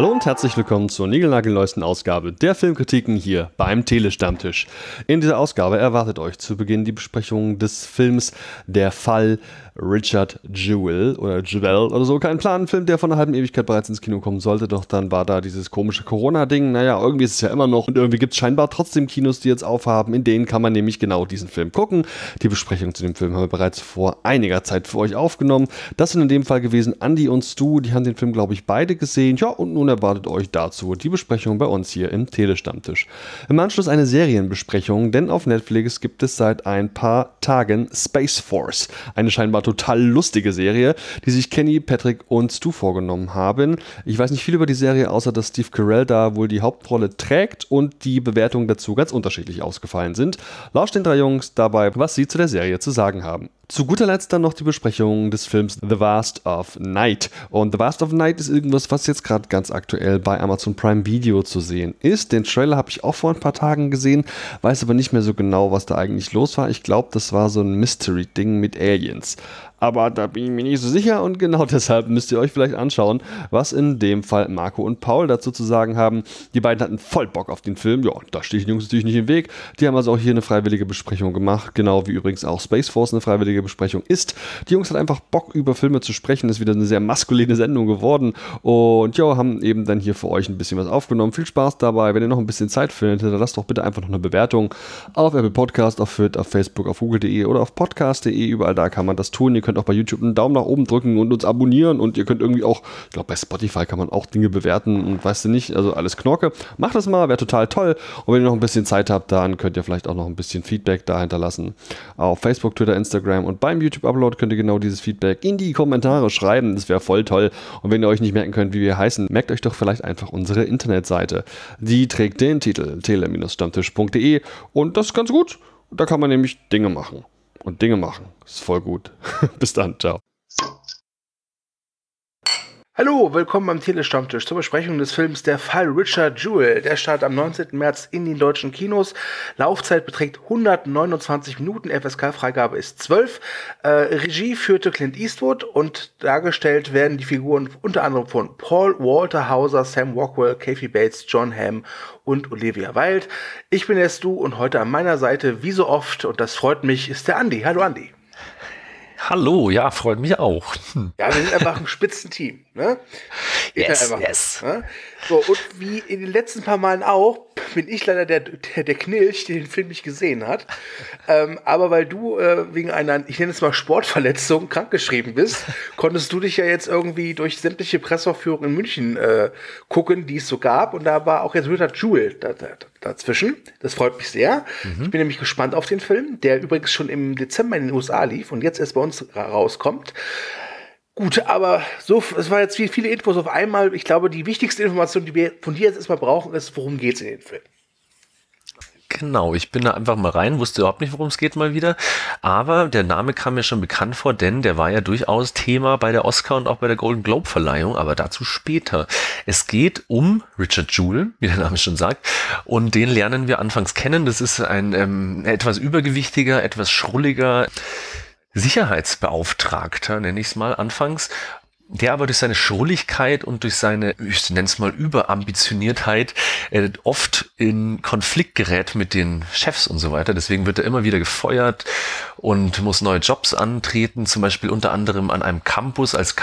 Hallo und herzlich willkommen zur niegelnagelneuesten Ausgabe der Filmkritiken hier beim Telestammtisch. In dieser Ausgabe erwartet euch zu Beginn die Besprechung des Films Der Fall Richard Jewell oder so. Kein Plan, ein Film, der von einer halben Ewigkeit bereits ins Kino kommen sollte, doch dann war da dieses komische Corona-Ding. Naja, irgendwie ist es ja immer noch und irgendwie gibt es scheinbar trotzdem Kinos, die jetzt aufhaben. In denen kann man nämlich genau diesen Film gucken. Die Besprechung zu dem Film haben wir bereits vor einiger Zeit für euch aufgenommen. Das sind in dem Fall gewesen Andi und Stu, die haben den Film, glaube ich, beide gesehen. Ja, und nun erwartet euch dazu die Besprechung bei uns hier im Telestammtisch. Im Anschluss eine Serienbesprechung, denn auf Netflix gibt es seit ein paar Tagen Space Force, eine scheinbar total lustige Serie, die sich Kenny, Patrick und Stu vorgenommen haben. Ich weiß nicht viel über die Serie, außer dass Steve Carell da wohl die Hauptrolle trägt und die Bewertungen dazu ganz unterschiedlich ausgefallen sind. Lauscht den drei Jungs dabei, was sie zu der Serie zu sagen haben. Zu guter Letzt dann noch die Besprechung des Films The Vast of Night. Und The Vast of Night ist irgendwas, was jetzt gerade ganz aktuell bei Amazon Prime Video zu sehen ist. Den Trailer habe ich auch vor ein paar Tagen gesehen, weiß aber nicht mehr so genau, was da eigentlich los war. Ich glaube, das war so ein Mystery-Ding mit Aliens. Aber da bin ich mir nicht so sicher und genau deshalb müsst ihr euch vielleicht anschauen, was in dem Fall Marco und Paul dazu zu sagen haben. Die beiden hatten voll Bock auf den Film. Ja, da stehe ich den Jungs natürlich nicht im Weg. Die haben also auch hier eine freiwillige Besprechung gemacht, genau wie übrigens auch Space Force eine freiwillige Besprechung ist. Die Jungs hatten einfach Bock, über Filme zu sprechen. Ist wieder eine sehr maskuline Sendung geworden und ja, haben eben dann hier für euch ein bisschen was aufgenommen. Viel Spaß dabei. Wenn ihr noch ein bisschen Zeit findet, dann lasst doch bitte einfach noch eine Bewertung auf Apple Podcast, auf Fit, auf Facebook, auf Google.de oder auf Podcast.de. Überall da kann man das tun. Ihr könnt auch bei YouTube einen Daumen nach oben drücken und uns abonnieren und ihr könnt irgendwie auch, ich glaube bei Spotify kann man auch Dinge bewerten und weißt du nicht, also alles Knorke. Macht das mal, wäre total toll. Und wenn ihr noch ein bisschen Zeit habt, dann könnt ihr vielleicht auch noch ein bisschen Feedback da hinterlassen. Auf Facebook, Twitter, Instagram und beim YouTube-Upload könnt ihr genau dieses Feedback in die Kommentare schreiben. Das wäre voll toll. Und wenn ihr euch nicht merken könnt, wie wir heißen, merkt euch doch vielleicht einfach unsere Internetseite. Die trägt den Titel tele-stammtisch.de und das ist ganz gut. Da kann man nämlich Dinge machen. Und Dinge machen. Das ist voll gut. Bis dann. Ciao. Hallo, willkommen beim Telestammtisch zur Besprechung des Films Der Fall Richard Jewell. Der startet am 19. März in den deutschen Kinos. Laufzeit beträgt 129 Minuten, FSK-Freigabe ist 12. Regie führte Clint Eastwood und dargestellt werden die Figuren unter anderem von Paul Walter Hauser, Sam Rockwell, Kathy Bates, John Hamm und Olivia Wilde. Ich bin der Stu und heute an meiner Seite, wie so oft, und das freut mich, ist der Andi. Hallo Andi. Hallo, ja, freut mich auch. Ja, wir sind einfach ein Spitzenteam, ne? Yes. Ne? So, und wie in den letzten paar Malen auch, bin ich leider der Knilch, der den Film nicht gesehen hat. Aber weil du wegen einer, ich nenne es mal Sportverletzung, krankgeschrieben bist, konntest du dich ja jetzt irgendwie durch sämtliche Presseaufführungen in München gucken, die es so gab. Und da war auch jetzt Richard Jewell dazwischen. Das freut mich sehr. Ich bin nämlich gespannt auf den Film, der übrigens schon im Dezember in den USA lief und jetzt erst bei uns rauskommt. Gut, aber so, es war jetzt viele Infos auf einmal. Ich glaube, die wichtigste Information, die wir von dir jetzt erstmal brauchen, ist, worum geht's in den Film? Genau, ich bin da einfach mal rein, wusste überhaupt nicht, worum es geht mal wieder. Aber der Name kam mir schon bekannt vor, denn der war ja durchaus Thema bei der Oscar- und auch bei der Golden Globe-Verleihung, aber dazu später. Es geht um Richard Jewell, wie der Name schon sagt, und den lernen wir anfangs kennen. Das ist ein etwas übergewichtiger, etwas schrulliger Sicherheitsbeauftragter, nenne ich es mal anfangs, der aber durch seine Schrulligkeit und durch seine, ich nenne es mal Überambitioniertheit, oft in Konflikt gerät mit den Chefs und so weiter. Deswegen wird er immer wieder gefeuert und muss neue Jobs antreten, zum Beispiel unter anderem an einem Campus als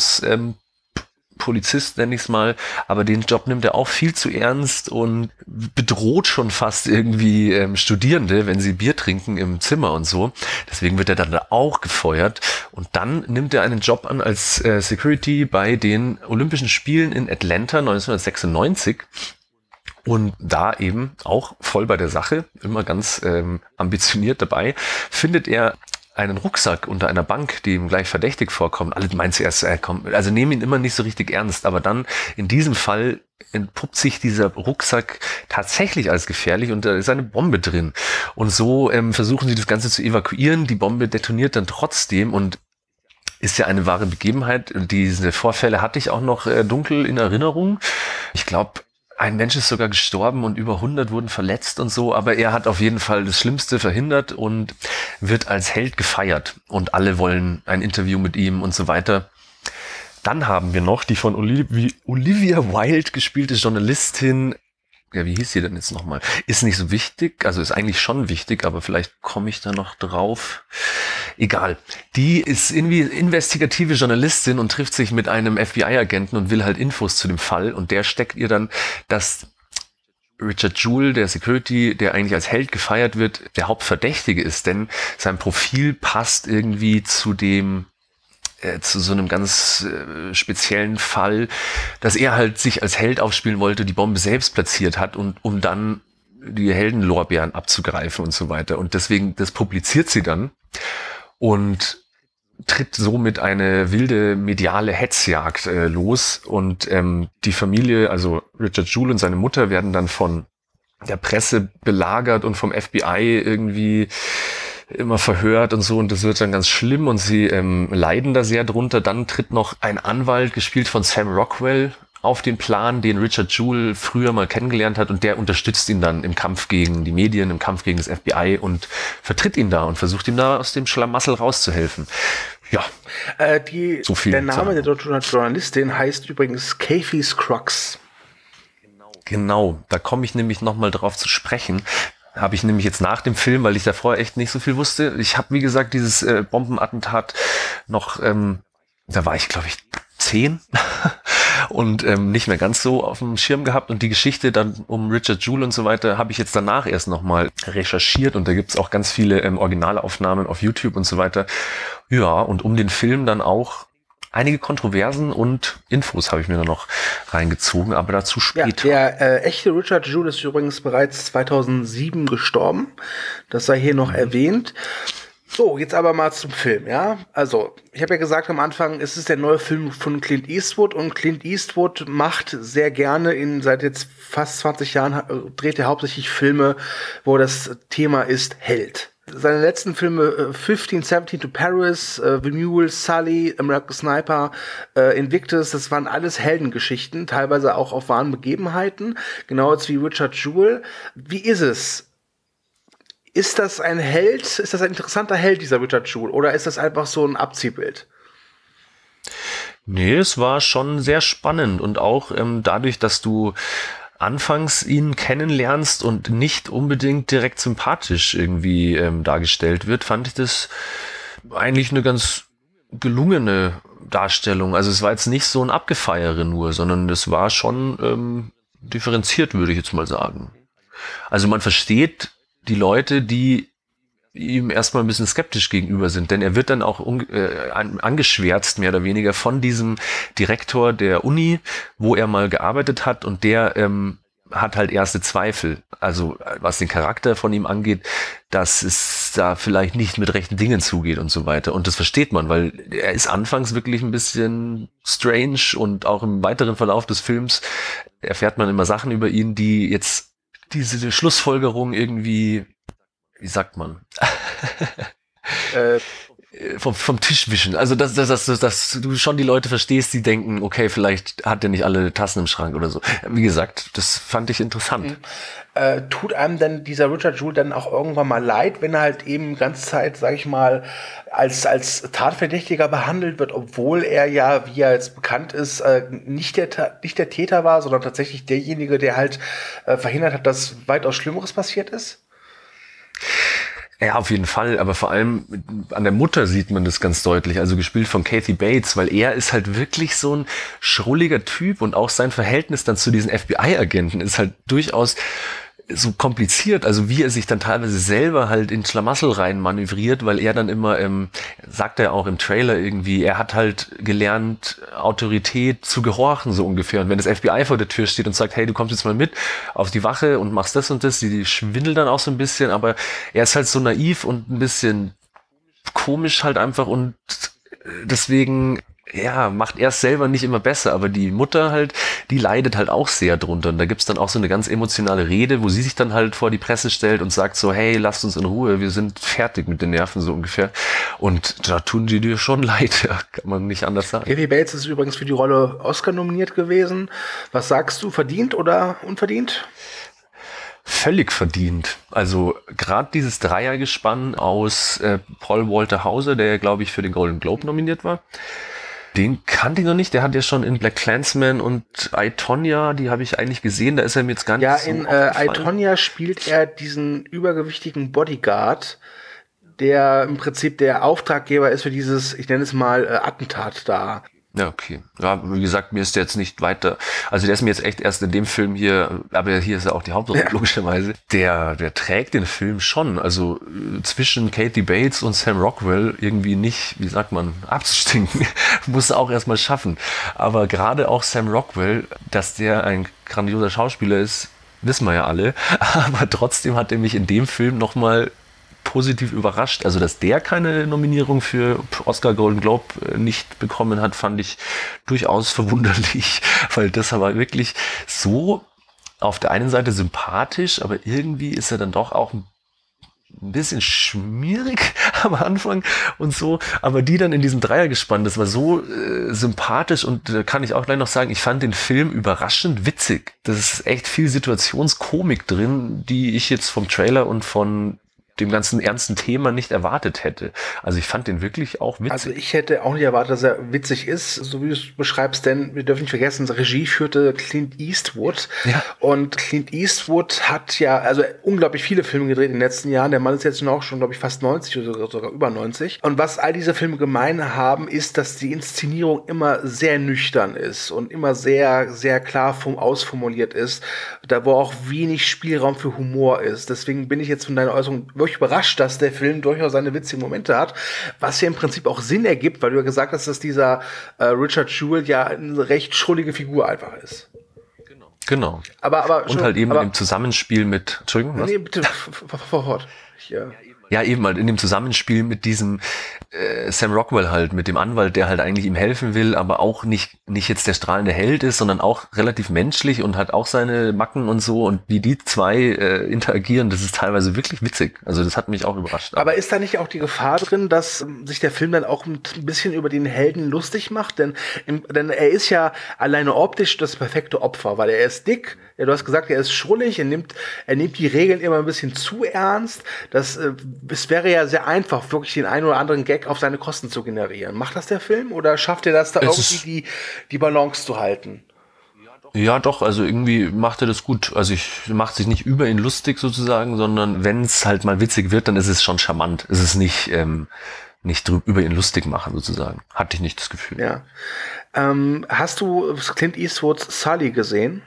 Polizist, nenne ich es mal, aber den Job nimmt er auch viel zu ernst und bedroht schon fast irgendwie Studierende, wenn sie Bier trinken im Zimmer und so. Deswegen wird er dann auch gefeuert und dann nimmt er einen Job an als Security bei den Olympischen Spielen in Atlanta 1996 und da eben auch voll bei der Sache, immer ganz ambitioniert dabei, findet er einen Rucksack unter einer Bank, die ihm gleich verdächtig vorkommt. Alle meinen zuerst, also nehmen ihn immer nicht so richtig ernst, aber dann in diesem Fall entpuppt sich dieser Rucksack tatsächlich als gefährlich und da ist eine Bombe drin. Und so versuchen sie das Ganze zu evakuieren. Die Bombe detoniert dann trotzdem und ist ja eine wahre Begebenheit. Diese Vorfälle hatte ich auch noch dunkel in Erinnerung. Ich glaube, ein Mensch ist sogar gestorben und über 100 wurden verletzt und so, aber er hat auf jeden Fall das Schlimmste verhindert und wird als Held gefeiert und alle wollen ein Interview mit ihm und so weiter. Dann haben wir noch die von Olivia Wilde gespielte Journalistin. Ja, wie hieß sie denn jetzt nochmal? Ist nicht so wichtig, also ist eigentlich schon wichtig, aber vielleicht komme ich da noch drauf. Egal. Die ist irgendwie investigative Journalistin und trifft sich mit einem FBI-Agenten und will halt Infos zu dem Fall. Und der steckt ihr dann, dass Richard Jewell, der Security, der eigentlich als Held gefeiert wird, der Hauptverdächtige ist, denn sein Profil passt irgendwie zu so einem ganz speziellen Fall, dass er halt sich als Held aufspielen wollte, die Bombe selbst platziert hat und um dann die Heldenlorbeeren abzugreifen und so weiter. Und deswegen, das publiziert sie dann und tritt somit eine wilde mediale Hetzjagd los. Und die Familie, also Richard Jewell und seine Mutter, werden dann von der Presse belagert und vom FBI irgendwie immer verhört und so, und das wird dann ganz schlimm und sie leiden da sehr drunter. Dann tritt noch ein Anwalt, gespielt von Sam Rockwell, auf den Plan, den Richard Jewell früher mal kennengelernt hat, und der unterstützt ihn dann im Kampf gegen die Medien, im Kampf gegen das FBI und vertritt ihn da und versucht ihm da aus dem Schlamassel rauszuhelfen. Ja, so viel. Der Name der Journalistin heißt übrigens Kathy Scruggs. Genau, da komme ich nämlich nochmal drauf zu sprechen. Habe ich nämlich jetzt nach dem Film, weil ich da vorher echt nicht so viel wusste. Ich habe, wie gesagt, dieses Bombenattentat noch, da war ich, glaube ich, 10 und nicht mehr ganz so auf dem Schirm gehabt. Und die Geschichte dann um Richard Jewell und so weiter habe ich jetzt danach erst nochmal recherchiert. Und da gibt's auch ganz viele Originalaufnahmen auf YouTube und so weiter. Ja, und um den Film dann auch einige Kontroversen und Infos habe ich mir da noch reingezogen, aber dazu später. Ja, der echte Richard Jewell ist übrigens bereits 2007 gestorben. Das sei hier noch erwähnt. So, jetzt aber mal zum Film, ja. Also, ich habe ja gesagt am Anfang, es ist der neue Film von Clint Eastwood, und Clint Eastwood macht sehr gerne seit jetzt fast 20 Jahren, dreht er hauptsächlich Filme, wo das Thema ist Held. Seine letzten Filme 1517 to Paris, The Mule, Sully, American Sniper, Invictus, das waren alles Heldengeschichten, teilweise auch auf wahren Begebenheiten, genau als wie Richard Jewell. Wie ist es? Ist das ein Held? Ist das ein interessanter Held, dieser Richard Jewell? Oder ist das einfach so ein Abziehbild? Nee, es war schon sehr spannend, und auch dadurch, dass du anfangs ihn kennenlernst und nicht unbedingt direkt sympathisch irgendwie dargestellt wird, fand ich das eigentlich eine ganz gelungene Darstellung. Also es war jetzt nicht so ein Abgefeiere nur, sondern es war schon differenziert, würde ich jetzt mal sagen. Also man versteht die Leute, die ihm erstmal ein bisschen skeptisch gegenüber sind, denn er wird dann auch angeschwärzt, mehr oder weniger, von diesem Direktor der Uni, wo er mal gearbeitet hat, und der hat halt erste Zweifel, also was den Charakter von ihm angeht, dass es da vielleicht nicht mit rechten Dingen zugeht und so weiter, und das versteht man, weil er ist anfangs wirklich ein bisschen strange, und auch im weiteren Verlauf des Films erfährt man immer Sachen über ihn, die jetzt diese Schlussfolgerung irgendwie, wie sagt man? vom Tisch wischen. Also, dass du schon die Leute verstehst, die denken, okay, vielleicht hat er nicht alle Tassen im Schrank oder so. Wie gesagt, das fand ich interessant. Tut einem denn dieser Richard Jewell dann auch irgendwann mal leid, wenn er halt eben die ganze Zeit, sag ich mal, als Tatverdächtiger behandelt wird, obwohl er ja, wie er jetzt bekannt ist, nicht der Täter war, sondern tatsächlich derjenige, der halt verhindert hat, dass weitaus Schlimmeres passiert ist? Ja, auf jeden Fall, aber vor allem an der Mutter sieht man das ganz deutlich, also gespielt von Kathy Bates, weil er ist halt wirklich so ein schrulliger Typ, und auch sein Verhältnis dann zu diesen FBI-Agenten ist halt durchaus so kompliziert, also wie er sich dann teilweise selber halt in Schlamassel rein manövriert, weil er dann immer, sagt er auch im Trailer irgendwie, er hat halt gelernt, Autorität zu gehorchen, so ungefähr. Und wenn das FBI vor der Tür steht und sagt, hey, du kommst jetzt mal mit auf die Wache und machst das und das, die schwindeln dann auch so ein bisschen, aber er ist halt so naiv und ein bisschen komisch halt einfach, und deswegen, ja, macht er es selber nicht immer besser, aber die Mutter halt, die leidet halt auch sehr drunter, und da gibt's dann auch so eine ganz emotionale Rede, wo sie sich dann halt vor die Presse stellt und sagt so, hey, lasst uns in Ruhe, wir sind fertig mit den Nerven, so ungefähr, und da tun die dir schon leid, ja, kann man nicht anders sagen. Kathy Bates ist übrigens für die Rolle Oscar nominiert gewesen. Was sagst du, verdient oder unverdient? Völlig verdient. Also gerade dieses Dreiergespann aus Paul Walter Hauser, der, glaube ich, für den Golden Globe nominiert war, Den kannte ich noch nicht. Der hat ja schon in Black Klansman und I, Tonya, die habe ich eigentlich gesehen. Da ist er mir jetzt gar nicht so in aufgefallen. I, Tonya spielt er diesen übergewichtigen Bodyguard, der im Prinzip der Auftraggeber ist für dieses, ich nenne es mal, Attentat da. Ja, okay. Ja, wie gesagt, mir ist der jetzt nicht weiter, also der ist mir jetzt echt erst in dem Film hier, aber hier ist ja auch die Hauptrolle, logischerweise. Der trägt den Film schon, also zwischen Kathy Bates und Sam Rockwell irgendwie nicht, wie sagt man, abzustinken, muss er auch erstmal schaffen. Aber gerade auch Sam Rockwell, dass der ein grandioser Schauspieler ist, wissen wir ja alle, aber trotzdem hat er mich in dem Film nochmal positiv überrascht. Also, dass der keine Nominierung für Oscar Golden Globe nicht bekommen hat, fand ich durchaus verwunderlich, weil das war wirklich so auf der einen Seite sympathisch, aber irgendwie ist er dann doch auch ein bisschen schmierig am Anfang und so, aber die dann in diesem Dreiergespann, das war so sympathisch und kann ich auch gleich noch sagen, ich fand den Film überraschend witzig. Das ist echt viel Situationskomik drin, die ich jetzt vom Trailer und von dem ganzen ernsten Thema nicht erwartet hätte. Also ich fand den wirklich auch witzig. Also ich hätte auch nicht erwartet, dass er witzig ist, so wie du es beschreibst, denn wir dürfen nicht vergessen, Regie führte Clint Eastwood. Ja. Und Clint Eastwood hat ja also unglaublich viele Filme gedreht in den letzten Jahren. Der Mann ist jetzt auch schon, glaube ich, fast 90 oder sogar über 90. Und was all diese Filme gemein haben, ist, dass die Inszenierung immer sehr nüchtern ist und immer sehr, sehr klar ausformuliert ist. Da wo auch wenig Spielraum für Humor ist. Deswegen bin ich jetzt von deiner Äußerung wirklich überrascht, dass der Film durchaus seine witzigen Momente hat, was ja im Prinzip auch Sinn ergibt, weil du ja gesagt hast, dass dieser Richard Jewell ja eine recht schrullige Figur einfach ist. Genau. Aber und halt eben im Zusammenspiel mit, Entschuldigung, was? Nee, bitte, fort. Ja, eben halt in dem Zusammenspiel mit diesem Sam Rockwell halt, mit dem Anwalt, der halt eigentlich ihm helfen will, aber auch nicht jetzt der strahlende Held ist, sondern auch relativ menschlich und hat auch seine Macken und so, und wie die zwei interagieren, das ist teilweise wirklich witzig. Also das hat mich auch überrascht. Aber ist da nicht auch die Gefahr drin, dass sich der Film dann auch ein bisschen über den Helden lustig macht? Denn er ist ja alleine optisch das perfekte Opfer, weil er ist dick, ja, du hast gesagt, er ist schrullig, er nimmt die Regeln immer ein bisschen zu ernst. Es wäre ja sehr einfach, wirklich den einen oder anderen Gag auf seine Kosten zu generieren. Macht das der Film oder schafft er das da irgendwie die Balance zu halten? Ja, doch, also irgendwie macht er das gut. Also macht sich nicht über ihn lustig sozusagen, sondern wenn es halt mal witzig wird, dann ist es schon charmant. Es ist nicht über ihn lustig machen sozusagen. Hatte ich nicht das Gefühl. Ja. Hast du Clint Eastwoods Sully gesehen?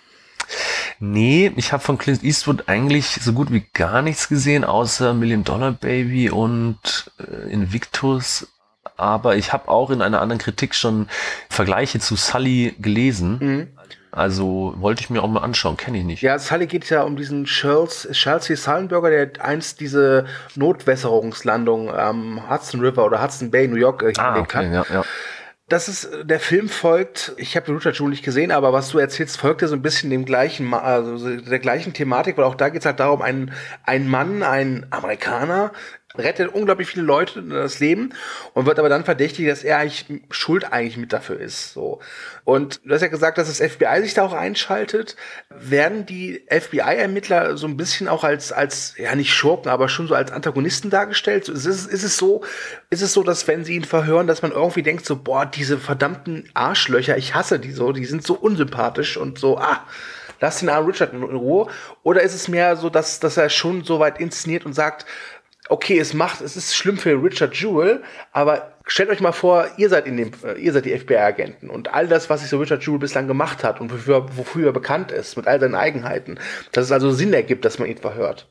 Nee, ich habe von Clint Eastwood eigentlich so gut wie gar nichts gesehen, außer Million Dollar Baby und Invictus. Aber ich habe auch in einer anderen Kritik schon Vergleiche zu Sully gelesen. Mhm. Also wollte ich mir auch mal anschauen, kenne ich nicht. Ja, Sully geht ja um diesen Chelsea Sullenberger, der einst diese Notwässerungslandung am Hudson River oder Hudson Bay, New York hingelegt hat. Ja. Der Film folgt, ich habe Richard Jewell nicht gesehen, aber was du erzählst, folgt ja so ein bisschen der gleichen Thematik, weil auch da geht es halt darum, ein Mann, ein Amerikaner, rettet unglaublich viele Leute das Leben und wird aber dann verdächtigt, dass er schuld mit dafür ist. So. Und du hast ja gesagt, dass das FBI sich da auch einschaltet. Werden die FBI-Ermittler so ein bisschen auch als ja nicht Schurken, aber schon so als Antagonisten dargestellt? Ist es so, dass wenn sie ihn verhören, dass man irgendwie denkt so, boah, diese verdammten Arschlöcher, ich hasse die so, die sind so unsympathisch und so, lass den armen Richard in Ruhe. Oder ist es mehr so, dass er schon so weit inszeniert und sagt, okay, es ist schlimm für Richard Jewell, aber stellt euch mal vor, ihr seid die FBI-Agenten und all das, was sich so Richard Jewell bislang gemacht hat und wofür er bekannt ist, mit all seinen Eigenheiten, dass es also Sinn ergibt, dass man ihn verhört.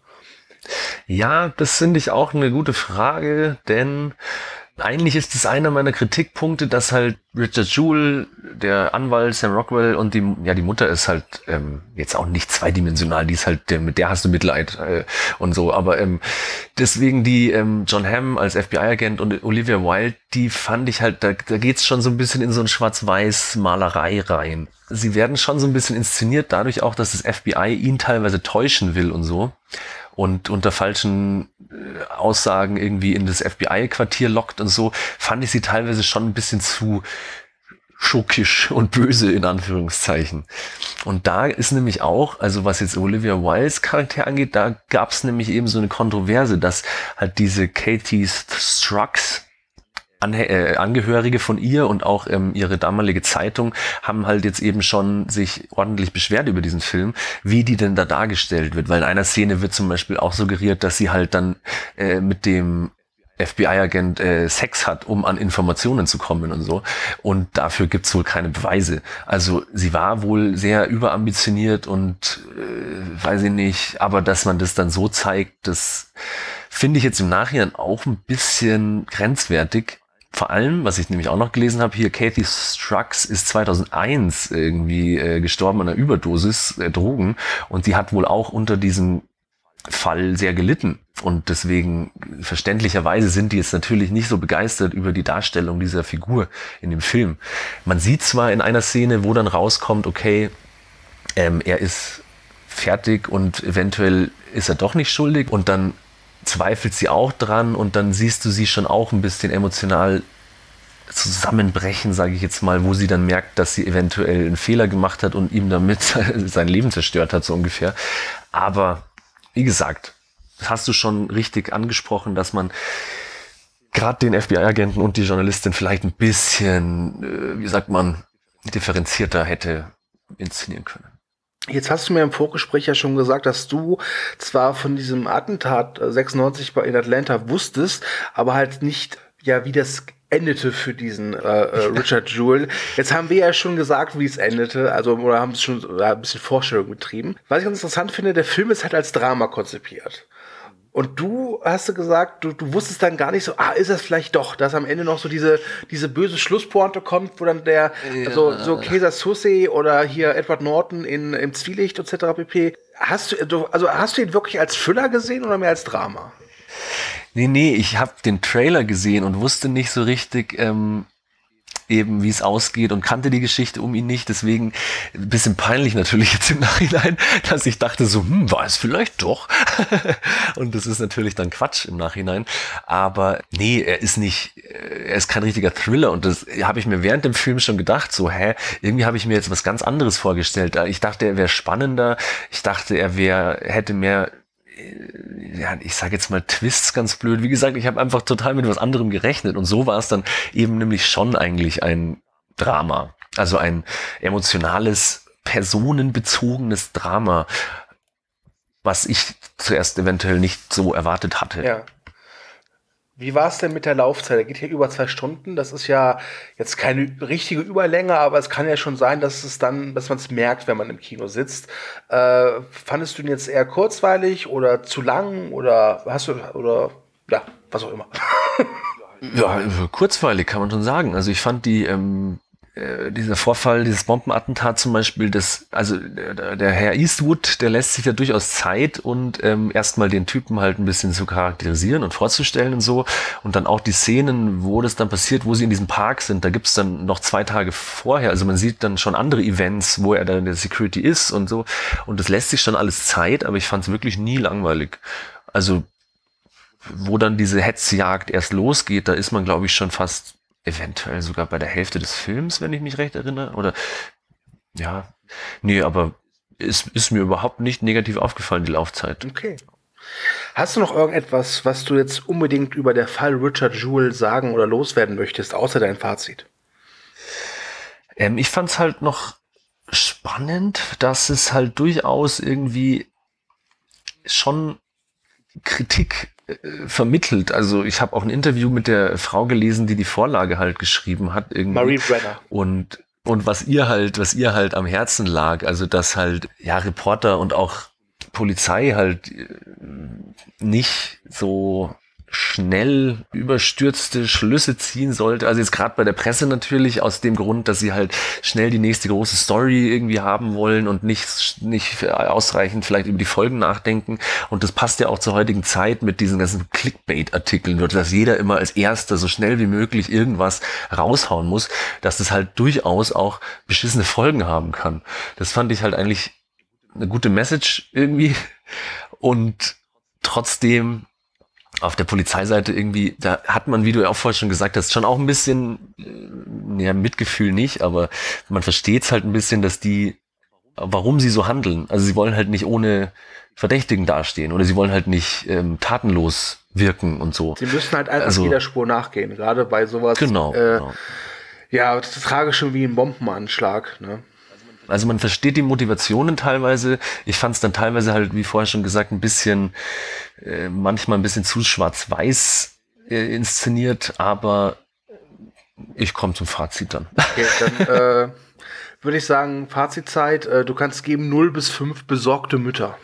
Ja, das finde ich auch eine gute Frage, denn eigentlich ist es einer meiner Kritikpunkte, dass halt Richard Jewell, der Anwalt, Sam Rockwell und die Mutter ist halt jetzt auch nicht zweidimensional, die ist halt, mit der hast du Mitleid und so, aber deswegen die John Hamm als FBI-Agent und Olivia Wilde, die fand ich halt, da geht's schon so ein bisschen in so ein Schwarz-Weiß-Malerei rein. Sie werden schon so ein bisschen inszeniert, dadurch auch, dass das FBI ihn teilweise täuschen will und so. Und unter falschen Aussagen irgendwie in das FBI-Quartier lockt und so, fand ich sie teilweise schon ein bisschen zu schurkisch und böse, in Anführungszeichen. Und da ist nämlich auch, also was jetzt Olivia Wildes Charakter angeht, da gab es nämlich eben so eine Kontroverse, dass halt diese Katie Strux Angehörige von ihr und auch ihre damalige Zeitung haben halt jetzt eben schon sich ordentlich beschwert über diesen Film, wie die denn da dargestellt wird. Weil in einer Szene wird zum Beispiel auch suggeriert, dass sie halt dann mit dem FBI-Agent Sex hat, um an Informationen zu kommen und so. Und dafür gibt's wohl keine Beweise. Also sie war wohl sehr überambitioniert und weiß ich nicht, aber dass man das dann so zeigt, das finde ich jetzt im Nachhinein auch ein bisschen grenzwertig. Vor allem, was ich nämlich auch noch gelesen habe, hier Kathy Strux ist 2001 irgendwie gestorben an einer Überdosis Drogen und sie hat wohl auch unter diesem Fall sehr gelitten und deswegen verständlicherweise sind die jetzt natürlich nicht so begeistert über die Darstellung dieser Figur in dem Film. Man sieht zwar in einer Szene, wo dann rauskommt, okay, er ist fertig und eventuell ist er doch nicht schuldig und dann zweifelt sie auch dran und dann siehst du sie schon auch ein bisschen emotional zusammenbrechen, sage ich jetzt mal, wo sie dann merkt, dass sie eventuell einen Fehler gemacht hat und ihm damit sein Leben zerstört hat, so ungefähr. Aber wie gesagt, das hast du schon richtig angesprochen, dass man gerade den FBI-Agenten und die Journalistin vielleicht ein bisschen, wie sagt man, differenzierter hätte inszenieren können. Jetzt hast du mir im Vorgespräch ja schon gesagt, dass du zwar von diesem Attentat 96 in Atlanta wusstest, aber halt nicht, ja, wie das endete für diesen Richard Jewell. Jetzt haben wir ja schon gesagt, wie es endete, also oder haben es schon ein bisschen Vorstellung betrieben. Was ich ganz interessant finde, der Film ist halt als Drama konzipiert. Und du hast gesagt, du wusstest dann gar nicht so, ist das vielleicht doch, dass am Ende noch so diese böse Schlusspointe kommt, wo dann der, so Kaiser Soze oder hier Edward Norton im Zwielicht etc. pp. Hast du ihn wirklich als Thriller gesehen oder mehr als Drama? Nee, ich habe den Trailer gesehen und wusste nicht so richtig eben, wie es ausgeht und kannte die Geschichte um ihn nicht. Deswegen ein bisschen peinlich natürlich jetzt im Nachhinein, dass ich dachte so, war es vielleicht doch. Und das ist natürlich dann Quatsch im Nachhinein. Aber nee, er ist kein richtiger Thriller. Und das habe ich mir während dem Film schon gedacht, so, irgendwie habe ich mir jetzt was ganz anderes vorgestellt. Ich dachte, er wäre spannender. Ich dachte, hätte mehr, ja, ich sage jetzt mal Twists, ganz blöd. Wie gesagt, ich habe einfach total mit was anderem gerechnet und so war es dann eben nämlich schon eigentlich ein Drama. Also ein emotionales, personenbezogenes Drama, was ich zuerst eventuell nicht so erwartet hatte. Ja. Wie war es denn mit der Laufzeit? Er geht hier über 2 Stunden. Das ist ja jetzt keine richtige Überlänge, aber es kann ja schon sein, dass man es merkt, wenn man im Kino sitzt. Fandest du ihn jetzt eher kurzweilig oder zu lang oder was auch immer? Ja, kurzweilig kann man schon sagen. Also ich fand dieser Vorfall, dieses Bombenattentat zum Beispiel, der Herr Eastwood, der lässt sich ja durchaus Zeit und erstmal den Typen halt ein bisschen zu charakterisieren und vorzustellen und so. Und dann auch die Szenen, wo das dann passiert, wo sie in diesem Park sind, da gibt's dann noch 2 Tage vorher, also man sieht dann schon andere Events, wo er dann in der Security ist und so. Und das lässt sich schon alles Zeit, aber ich fand es wirklich nie langweilig. Also, wo dann diese Hetzjagd erst losgeht, da ist man, glaube ich, schon fast eventuell sogar bei der Hälfte des Films, wenn ich mich recht erinnere. Oder ja, nee, aber ist mir überhaupt nicht negativ aufgefallen, die Laufzeit. Okay. Hast du noch irgendetwas, was du jetzt unbedingt über der Fall Richard Jewell sagen oder loswerden möchtest, außer dein Fazit? Ich fand's halt noch spannend, dass es halt durchaus irgendwie schon Kritik vermittelt. Also ich habe auch ein Interview mit der Frau gelesen, die Vorlage halt geschrieben hat. Irgendwie. Marie Brenner. Und was ihr halt am Herzen lag, also dass halt Reporter und auch Polizei halt nicht so schnell überstürzte Schlüsse ziehen sollte. Also jetzt gerade bei der Presse natürlich aus dem Grund, dass sie halt schnell die nächste große Story irgendwie haben wollen und nicht ausreichend vielleicht über die Folgen nachdenken. Und das passt ja auch zur heutigen Zeit mit diesen ganzen Clickbait-Artikeln, dass jeder immer als Erster so schnell wie möglich irgendwas raushauen muss, dass das halt durchaus auch beschissene Folgen haben kann. Das fand ich halt eigentlich eine gute Message irgendwie. Und trotzdem auf der Polizeiseite irgendwie, da hat man, wie du ja auch vorher schon gesagt hast, schon auch ein bisschen, Mitgefühl nicht, aber man versteht es halt ein bisschen, warum sie so handeln. Also sie wollen halt nicht ohne Verdächtigen dastehen oder sie wollen halt nicht tatenlos wirken und so. Sie müssen halt einfach Also- jeder Spur nachgehen, gerade bei sowas Genau. ja, das Tragische wie ein Bombenanschlag. Ne? Also man versteht die Motivationen teilweise. Ich fand es dann teilweise halt, wie vorher schon gesagt, ein bisschen, manchmal ein bisschen zu schwarz-weiß inszeniert, aber ich komme zum Fazit dann. Okay, dann würde ich sagen, Fazitzeit, du kannst geben 0 bis 5 besorgte Mütter.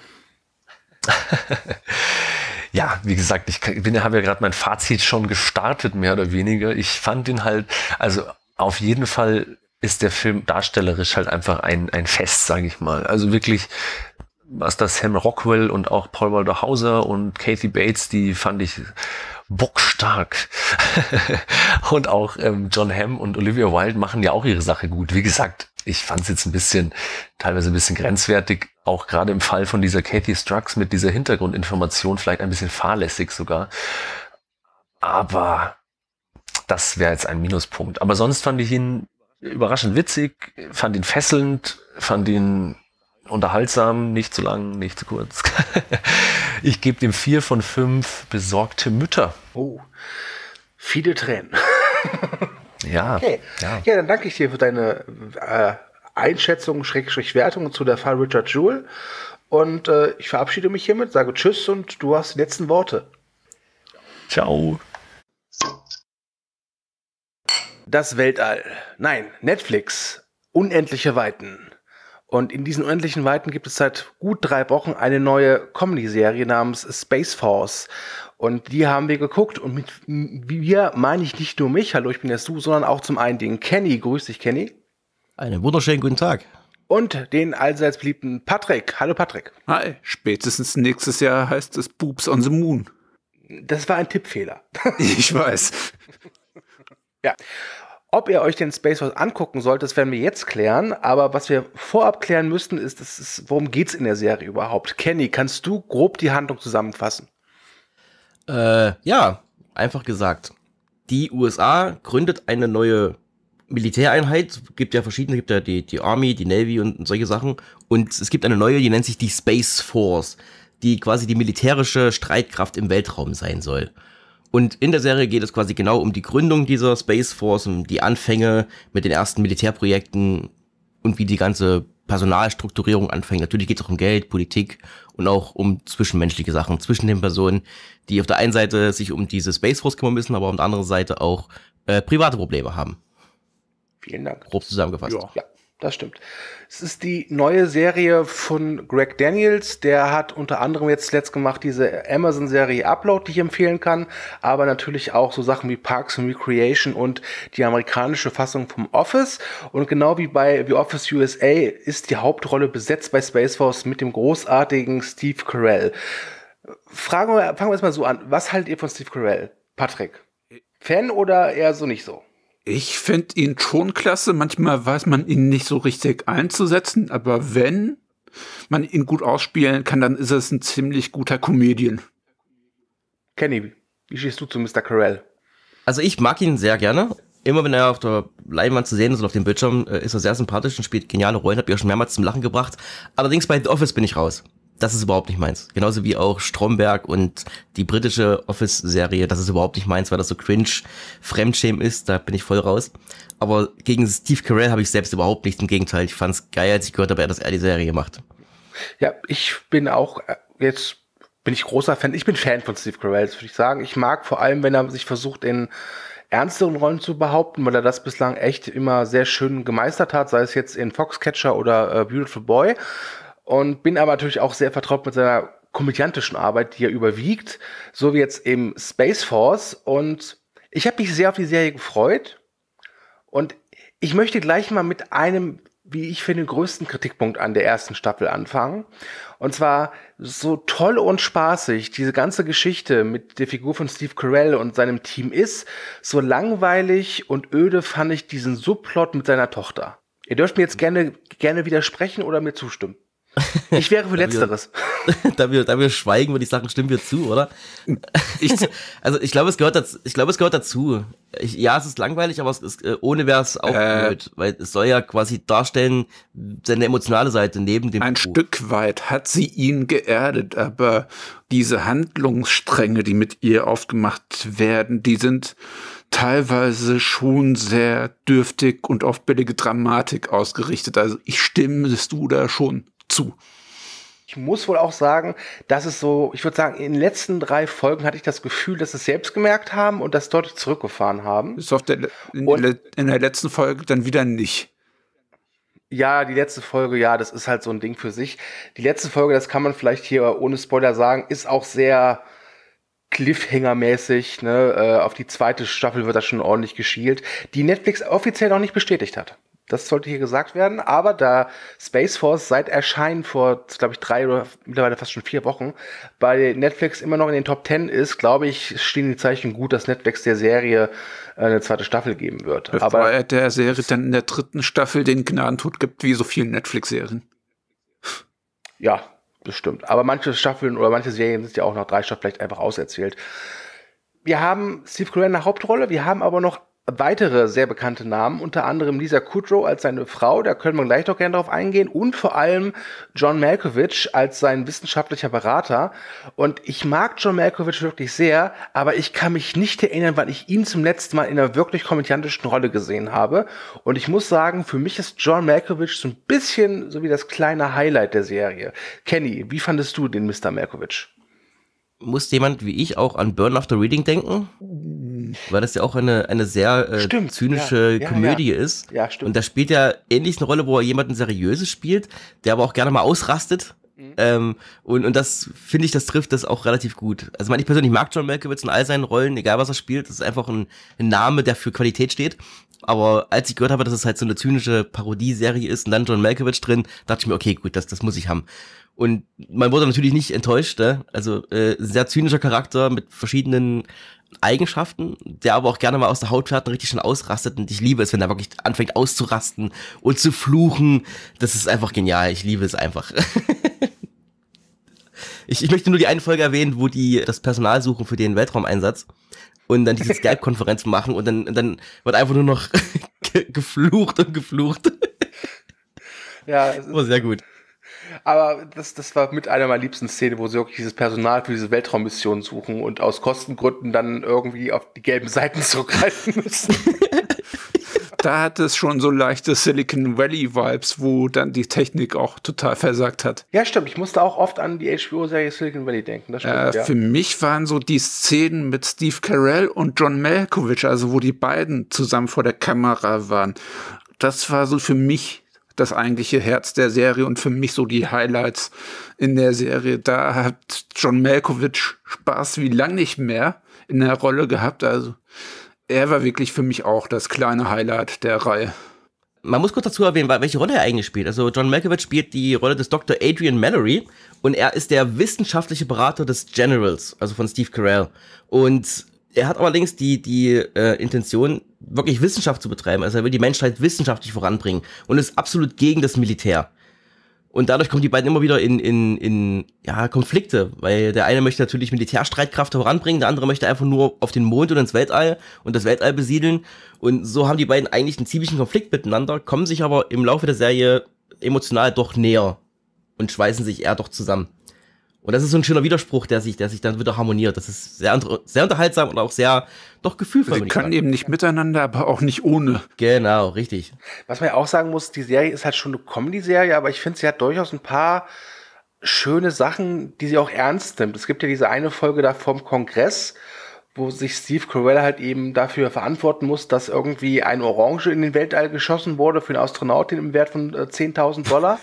Ja, wie gesagt, habe ja gerade mein Fazit schon gestartet, mehr oder weniger. Ich fand ihn halt, also auf jeden Fall ist der Film darstellerisch halt einfach ein Fest, sage ich mal. Also wirklich, was das Sam Rockwell und auch Paul Walter Hauser und Kathy Bates, die fand ich bockstark. Und auch John Hamm und Olivia Wilde machen ja auch ihre Sache gut. Wie gesagt, ich fand es jetzt teilweise ein bisschen grenzwertig, auch gerade im Fall von dieser Kathy Strux mit dieser Hintergrundinformation, vielleicht ein bisschen fahrlässig sogar. Aber das wäre jetzt ein Minuspunkt. Aber sonst fand ich ihn überraschend witzig, fand ihn fesselnd, fand ihn unterhaltsam, nicht zu lang, nicht zu kurz. Ich gebe dem 4 von 5 besorgte Mütter. Oh, viele Tränen. Ja, Okay. ja. Ja, dann danke ich dir für deine Einschätzung, Wertung zu der Fall Richard Jewell. Und ich verabschiede mich hiermit, sage Tschüss und du hast die letzten Worte. Ciao. Das Weltall. Nein, Netflix. Unendliche Weiten. Und in diesen unendlichen Weiten gibt es seit gut 3 Wochen eine neue Comedy-Serie namens Space Force. Und die haben wir geguckt. Und mit wir meine ich nicht nur mich, hallo, ich bin der Stu, sondern auch zum einen den Kenny. Grüß dich, Kenny. Einen wunderschönen guten Tag. Und den allseits beliebten Patrick. Hallo, Patrick. Hi, spätestens nächstes Jahr heißt es Boobs on the Moon. Das war ein Tippfehler. Ich weiß. Ja. Ob ihr euch den Space Force angucken sollt, das werden wir jetzt klären. Aber was wir vorab klären müssten, ist, worum geht's in der Serie überhaupt? Kenny, kannst du grob die Handlung zusammenfassen? Ja, einfach gesagt. Die USA gründet eine neue Militäreinheit. Gibt ja verschiedene, gibt ja die Army, die Navy und solche Sachen. Und es gibt eine neue, die nennt sich die Space Force, die quasi die militärische Streitkraft im Weltraum sein soll. Und in der Serie geht es quasi genau um die Gründung dieser Space Force, um die Anfänge mit den ersten Militärprojekten und wie die ganze Personalstrukturierung anfängt. Natürlich geht es auch um Geld, Politik und auch um zwischenmenschliche Sachen zwischen den Personen, die auf der einen Seite sich um diese Space Force kümmern müssen, aber auf der anderen Seite auch private Probleme haben. Vielen Dank. Grob zusammengefasst. Ja, das stimmt. Es ist die neue Serie von Greg Daniels. Der hat unter anderem jetzt zuletzt gemacht diese Amazon-Serie Upload, die ich empfehlen kann, aber natürlich auch so Sachen wie Parks and Recreation und die amerikanische Fassung vom Office. Und genau wie bei The Office USA ist die Hauptrolle besetzt bei Space Force mit dem großartigen Steve Carell. Fangen wir erstmal so an. Was haltet ihr von Steve Carell? Patrick, Fan oder eher so nicht so? Ich finde ihn schon klasse. Manchmal weiß man ihn nicht so richtig einzusetzen, aber wenn man ihn gut ausspielen kann, dann ist es ein ziemlich guter Comedian. Kenny, wie stehst du zu Mr. Carell? Also ich mag ihn sehr gerne. Immer wenn er auf der Leinwand zu sehen ist oder auf dem Bildschirm, ist er sehr sympathisch und spielt geniale Rollen, hat mich auch schon mehrmals zum Lachen gebracht. Allerdings bei The Office bin ich raus. Das ist überhaupt nicht meins. Genauso wie auch Stromberg und die britische Office-Serie, das ist überhaupt nicht meins, weil das so cringe, Fremdschämen ist, da bin ich voll raus. Aber gegen Steve Carell habe ich selbst überhaupt nichts, im Gegenteil. Ich fand's geil, als ich gehört habe, dass er die Serie macht. Ja, ich bin auch, jetzt bin ich großer Fan, ich bin Fan von Steve Carell, das würde ich sagen. Ich mag vor allem, wenn er sich versucht, in ernsteren Rollen zu behaupten, weil er das bislang echt immer sehr schön gemeistert hat, sei es jetzt in Foxcatcher oder Beautiful Boy. Und bin aber natürlich auch sehr vertraut mit seiner komödiantischen Arbeit, die er überwiegt, so wie jetzt im Space Force. Und ich habe mich sehr auf die Serie gefreut. Und ich möchte gleich mal mit einem, wie ich finde, größten Kritikpunkt an der ersten Staffel anfangen. Und zwar, so toll und spaßig diese ganze Geschichte mit der Figur von Steve Carell und seinem Team ist, so langweilig und öde fand ich diesen Subplot mit seiner Tochter. Ihr dürft mir jetzt gerne widersprechen oder mir zustimmen. Ich wäre für Letzteres. Da wir schweigen, würde ich sagen, stimmen wir zu, oder? Also ich glaube, es gehört dazu. Ja, es ist langweilig, aber es ist, ohne wäre es auch blöd, weil es soll ja quasi darstellen, seine emotionale Seite neben dem Ein Buch. Stück weit hat sie ihn geerdet, aber diese Handlungsstränge, die mit ihr aufgemacht werden, die sind teilweise schon sehr dürftig und auf billige Dramatik ausgerichtet. Also ich stimmst du da schon zu. Ich muss wohl auch sagen, dass es so, ich würde sagen, in den letzten 3 Folgen hatte ich das Gefühl, dass sie es selbst gemerkt haben und das deutlich zurückgefahren haben. Ist in der letzten Folge dann wieder nicht. Ja, die letzte Folge, ja, das ist halt so ein Ding für sich. Die letzte Folge, das kann man vielleicht hier ohne Spoiler sagen, ist auch sehr Cliffhanger-mäßig, ne? Auf die 2. Staffel wird das schon ordentlich geschielt, die Netflix offiziell noch nicht bestätigt hat. Das sollte hier gesagt werden, aber da Space Force seit Erscheinen vor, glaube ich, 3 oder mittlerweile fast schon 4 Wochen bei Netflix immer noch in den Top 10 ist, glaube ich, stehen die Zeichen gut, dass Netflix der Serie eine 2. Staffel geben wird. Bevor aber er der Serie dann in der 3. Staffel den Gnadentod gibt, wie so vielen Netflix-Serien. ja, das stimmt. Aber manche Staffeln oder manche Serien sind ja auch nach 3 Staffeln vielleicht einfach auserzählt. Wir haben Steve Carell in der Hauptrolle, wir haben aber noch weitere sehr bekannte Namen, unter anderem Lisa Kudrow als seine Frau, da können wir gleich noch gerne drauf eingehen, und vor allem John Malkovich als sein wissenschaftlicher Berater. Und ich mag John Malkovich wirklich sehr, aber ich kann mich nicht erinnern, wann ich ihn zum letzten Mal in einer wirklich komödiantischen Rolle gesehen habe. Und ich muss sagen, für mich ist John Malkovich so ein bisschen so wie das kleine Highlight der Serie. Kenny, wie fandest du den Mr. Malkovich? Muss jemand wie ich auch an Burn After Reading denken? Weil das ja auch eine sehr zynische Komödie ist. Ja, stimmt. Und da spielt er ähnlich eine Rolle, wo er jemanden Seriöses spielt, der aber auch gerne mal ausrastet. Und das, finde ich, das trifft das auch relativ gut. Also ich persönlich mag John Malkovich in all seinen Rollen, egal was er spielt. Das ist einfach ein Name, der für Qualität steht. Aber als ich gehört habe, dass es halt so eine zynische Parodieserie ist und dann John Malkovich drin, dachte ich mir, okay, gut, das muss ich haben. Und man wurde natürlich nicht enttäuscht, ne? Also sehr zynischer Charakter mit verschiedenen Eigenschaften, der aber auch gerne mal aus der Haut fährt und richtig schon ausrastet. Und ich liebe es, wenn er wirklich anfängt auszurasten und zu fluchen. Das ist einfach genial. Ich liebe es einfach. Ich möchte nur die eine Folge erwähnen, wo die das Personal suchen für den Weltraumeinsatz und dann diese Skype-Konferenz machen und dann wird einfach nur noch geflucht und geflucht. Ja, das war sehr gut. Aber das war mit einer meiner liebsten Szenen, wo sie wirklich dieses Personal für diese Weltraummission suchen und aus Kostengründen dann irgendwie auf die gelben Seiten zurückgreifen müssen. Da hat es schon so leichte Silicon Valley-Vibes, wo dann die Technik auch total versagt hat. Ja, stimmt. Ich musste auch oft an die HBO-Serie Silicon Valley denken. Das stimmt, ja. Für mich waren so die Szenen mit Steve Carell und John Malkovich, also wo die beiden zusammen vor der Kamera waren. Das war so für mich das eigentliche Herz der Serie und für mich so die Highlights in der Serie. Da hat John Malkovich Spaß wie lang nicht mehr in der Rolle gehabt. Also er war wirklich für mich auch das kleine Highlight der Reihe. Man muss kurz dazu erwähnen, welche Rolle er eigentlich spielt. Also John Malkovich spielt die Rolle des Dr. Adrian Mallory und er ist der wissenschaftliche Berater des Generals, also von Steve Carell. Und er hat allerdings die Intention, wirklich Wissenschaft zu betreiben. Also er will die Menschheit wissenschaftlich voranbringen und ist absolut gegen das Militär. Und dadurch kommen die beiden immer wieder in Konflikte, weil der eine möchte natürlich Militärstreitkraft voranbringen, der andere möchte einfach nur auf den Mond und ins Weltall und das Weltall besiedeln. Und so haben die beiden eigentlich einen ziemlichen Konflikt miteinander, kommen sich aber im Laufe der Serie emotional doch näher und schweißen sich eher doch zusammen. Und das ist so ein schöner Widerspruch, der sich dann wieder harmoniert. Das ist sehr unterhaltsam und auch sehr doch gefühlvoll. Sie können eben nicht miteinander, aber auch nicht ohne. Genau, richtig. Was man ja auch sagen muss, die Serie ist halt schon eine Comedy-Serie, aber ich finde, sie hat durchaus ein paar schöne Sachen, die sie auch ernst nimmt. Es gibt ja diese eine Folge da vom Kongress, wo sich Steve Carell halt eben dafür verantworten muss, dass irgendwie ein Orange in den Weltall geschossen wurde für eine Astronautin im Wert von $10.000.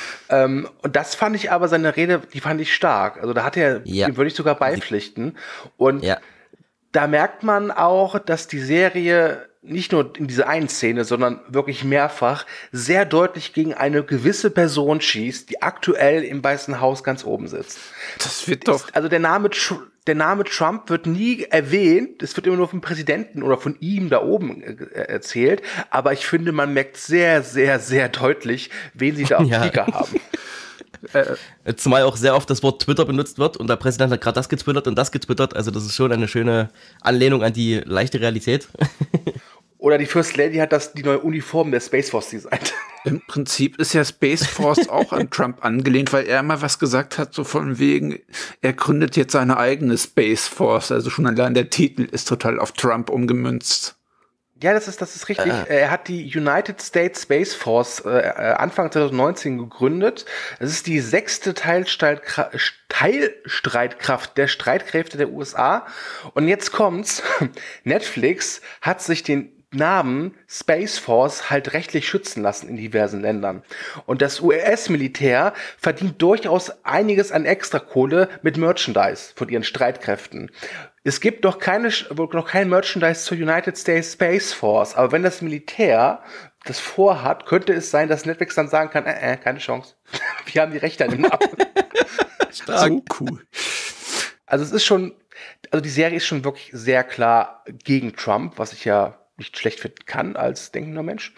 Und das fand ich aber, seine Rede, die fand ich stark. Also da hat er, dem würde ich sogar beipflichten. Und da merkt man auch, dass die Serie nicht nur in dieser einen Szene, sondern wirklich mehrfach sehr deutlich gegen eine gewisse Person schießt, die aktuell im Weißen Haus ganz oben sitzt. Das wird doch... Also der Name Trump wird nie erwähnt, es wird immer nur vom Präsidenten oder von ihm da oben erzählt, aber ich finde, man merkt sehr, sehr, sehr deutlich, wen sie da auf dem Sticker haben. Zumal auch sehr oft das Wort Twitter benutzt wird und der Präsident hat gerade das getwittert und das getwittert. Also das ist schon eine schöne Anlehnung an die leichte Realität. Oder die First Lady hat die neue Uniform der Space Force designt. Im Prinzip ist ja Space Force auch an Trump angelehnt, weil er mal was gesagt hat, so von wegen, er gründet jetzt seine eigene Space Force. Also schon allein der Titel ist total auf Trump umgemünzt. Ja, das ist richtig. Er hat die United States Space Force Anfang 2019 gegründet. Es ist die 6. Teilstreitkraft der Streitkräfte der USA. Und jetzt kommt's. Netflix hat sich den Namen Space Force halt rechtlich schützen lassen in diversen Ländern. Und das US-Militär verdient durchaus einiges an Extrakohle mit Merchandise von ihren Streitkräften. Es gibt noch kein Merchandise zur United States Space Force, aber wenn das Militär das vorhat, könnte es sein, dass Netflix dann sagen kann, keine Chance. Wir haben die Rechte an dem Namen. So cool. Also die Serie ist schon wirklich sehr klar gegen Trump, was ich ja nicht schlecht finden kann als denkender Mensch.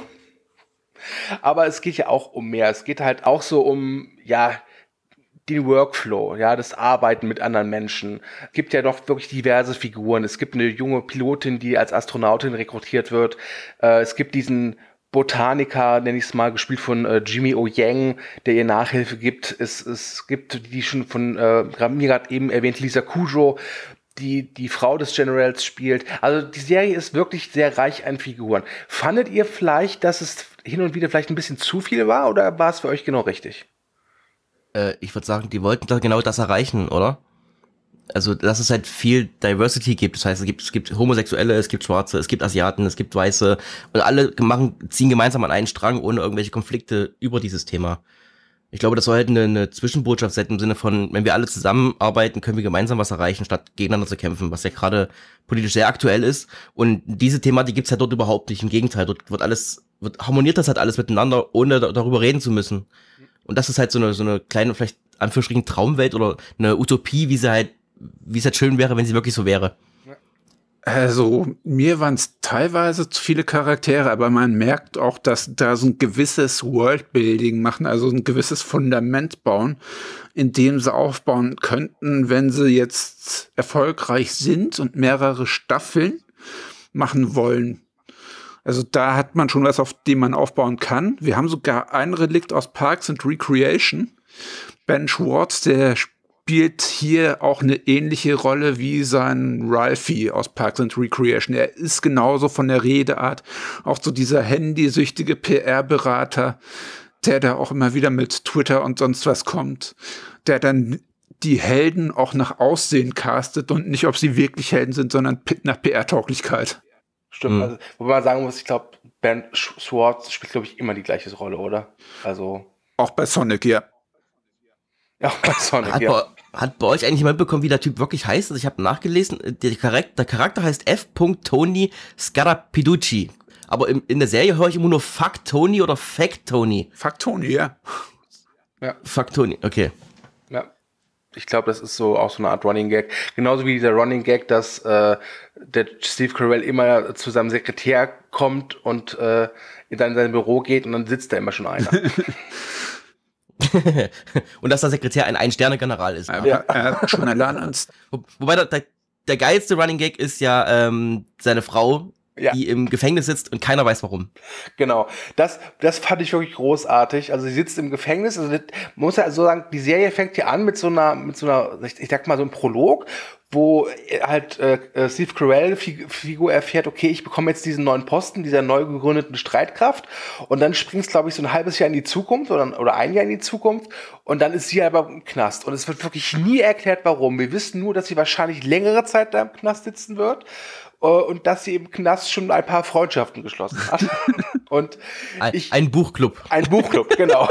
Aber es geht ja auch um mehr. Es geht halt auch so um, den Workflow, das Arbeiten mit anderen Menschen. Es gibt ja doch wirklich diverse Figuren. Es gibt eine junge Pilotin, die als Astronautin rekrutiert wird. Es gibt diesen Botaniker, nenne ich es mal, gespielt von Jimmy O. Yang, der ihr Nachhilfe gibt. Es gibt die schon von mir gerade eben erwähnte Lisa Kudrow, die Frau des Generals spielt. Also die Serie ist wirklich sehr reich an Figuren. Fandet ihr vielleicht, dass es hin und wieder vielleicht ein bisschen zu viel war oder war es für euch genau richtig? Ich würde sagen, die wollten da genau das erreichen, oder? Also, dass es halt viel Diversity gibt. Das heißt, es gibt Homosexuelle, es gibt Schwarze, es gibt Asiaten, es gibt Weiße. Und alle ziehen gemeinsam an einen Strang, ohne irgendwelche Konflikte über dieses Thema. Ich glaube, das soll halt eine Zwischenbotschaft sein im Sinne von, wenn wir alle zusammenarbeiten, können wir gemeinsam was erreichen, statt gegeneinander zu kämpfen, was ja gerade politisch sehr aktuell ist. Und diese Thematik gibt's halt dort überhaupt nicht. Im Gegenteil, dort harmoniert das halt alles miteinander, ohne darüber reden zu müssen. Und das ist halt so eine kleine, vielleicht Anführungsstrichen Traumwelt oder eine Utopie, wie es halt schön wäre, wenn sie wirklich so wäre. Also, mir waren es teilweise zu viele Charaktere, aber man merkt auch, dass da so ein gewisses Worldbuilding machen, also ein gewisses Fundament bauen, in dem sie aufbauen könnten, wenn sie jetzt erfolgreich sind und mehrere Staffeln machen wollen. Also da hat man schon was, auf dem man aufbauen kann. Wir haben sogar ein Relikt aus Parks and Recreation. Ben Schwartz, der spielt hier auch eine ähnliche Rolle wie sein Ralphie aus Parks and Recreation. Er ist genauso von der Redeart auch so dieser handysüchtige PR-Berater, der da auch immer wieder mit Twitter und sonst was kommt, der dann die Helden auch nach Aussehen castet und nicht, ob sie wirklich Helden sind, sondern nach PR-Tauglichkeit. Stimmt, also, wobei man sagen muss, ich glaube, Ben Schwartz spielt, glaube ich, immer die gleiche Rolle, oder? Also. Auch bei Sonic, ja. Ja, auch bei Sonic, Hat bei euch eigentlich jemand mitbekommen, wie der Typ wirklich heißt? Also ich habe nachgelesen, der Charakter heißt F. Tony Scarapiducci. Aber in der Serie höre ich immer nur Fuck Tony oder Fact Tony. Fuck Tony, ja. Fuck Tony, okay. Ja. Ich glaube, das ist so auch so eine Art Running Gag. Genauso wie dieser Running Gag, dass der Steve Carell immer zu seinem Sekretär kommt und in sein Büro geht und dann sitzt da immer schon einer. Und dass der Sekretär ein Ein-Sterne-General ist. Ja, schon allein. Wobei der geilste Running Gag ist ja seine Frau, die im Gefängnis sitzt und keiner weiß warum. Genau, das fand ich wirklich großartig. Also sie sitzt im Gefängnis, also man muss ja so sagen, die Serie fängt hier an mit so einer, ich sag mal so einem Prolog, wo halt Steve Carell Figur erfährt, okay, ich bekomme jetzt diesen neuen Posten, dieser neu gegründeten Streitkraft und dann springt es, glaube ich, so ein halbes Jahr in die Zukunft oder ein Jahr in die Zukunft und dann ist sie aber im Knast und es wird wirklich nie erklärt, warum. Wir wissen nur, dass sie wahrscheinlich längere Zeit da im Knast sitzen wird und dass sie im Knast schon ein paar Freundschaften geschlossen hat. Und ein Buchclub. Ein Buchclub, genau.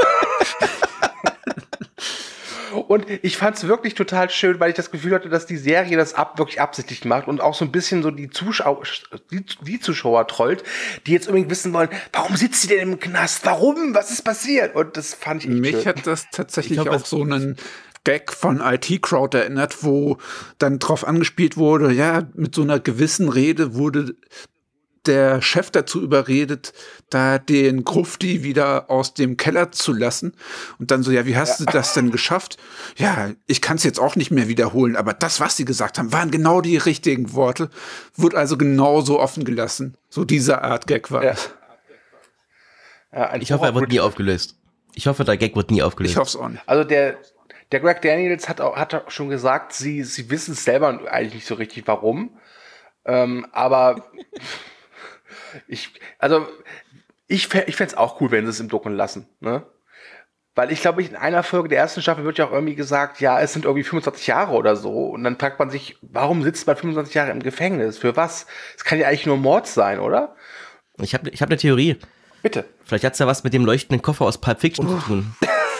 Und ich fand es wirklich total schön, weil ich das Gefühl hatte, dass die Serie das wirklich absichtlich macht und auch so ein bisschen so die Zuschauer trollt, die jetzt unbedingt wissen wollen, warum sitzt sie denn im Knast? Warum? Was ist passiert? Und das fand ich echt Mich schön. hat das tatsächlich auch so einen Gag von IT Crowd erinnert, wo dann drauf angespielt wurde, ja, mit so einer gewissen Rede wurde der Chef dazu überredet, da den Grufti wieder aus dem Keller zu lassen. Und dann so, ja, wie hast du das denn geschafft? Ja, ich kann es jetzt auch nicht mehr wiederholen, aber das, was sie gesagt haben, waren genau die richtigen Worte. Wurde also genauso offen gelassen. So diese Art Gag war es. Ich hoffe, er wird nie aufgelöst. Ich hoffe, der Gag wird nie aufgelöst. Ich hoffe es auch nicht. Also der Greg Daniels hat auch schon gesagt, sie wissen es selber eigentlich nicht so richtig, warum. Aber ich fände es auch cool, wenn sie es im Dunkeln lassen. Ne? Weil ich glaube, in einer Folge der ersten Staffel wird ja auch irgendwie gesagt, ja, es sind irgendwie 25 Jahre oder so. Und dann fragt man sich, warum sitzt man 25 Jahre im Gefängnis? Für was? Es kann ja eigentlich nur Mord sein, oder? Ich hab eine Theorie. Bitte. Vielleicht hat's ja was mit dem leuchtenden Koffer aus Pulp Fiction zu tun.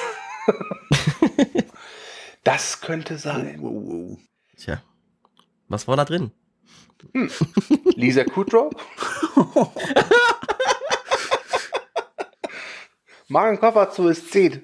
Das könnte sein. Tja, was war da drin? Lisa Kudrow? Mach einen Koffer zu Suizid.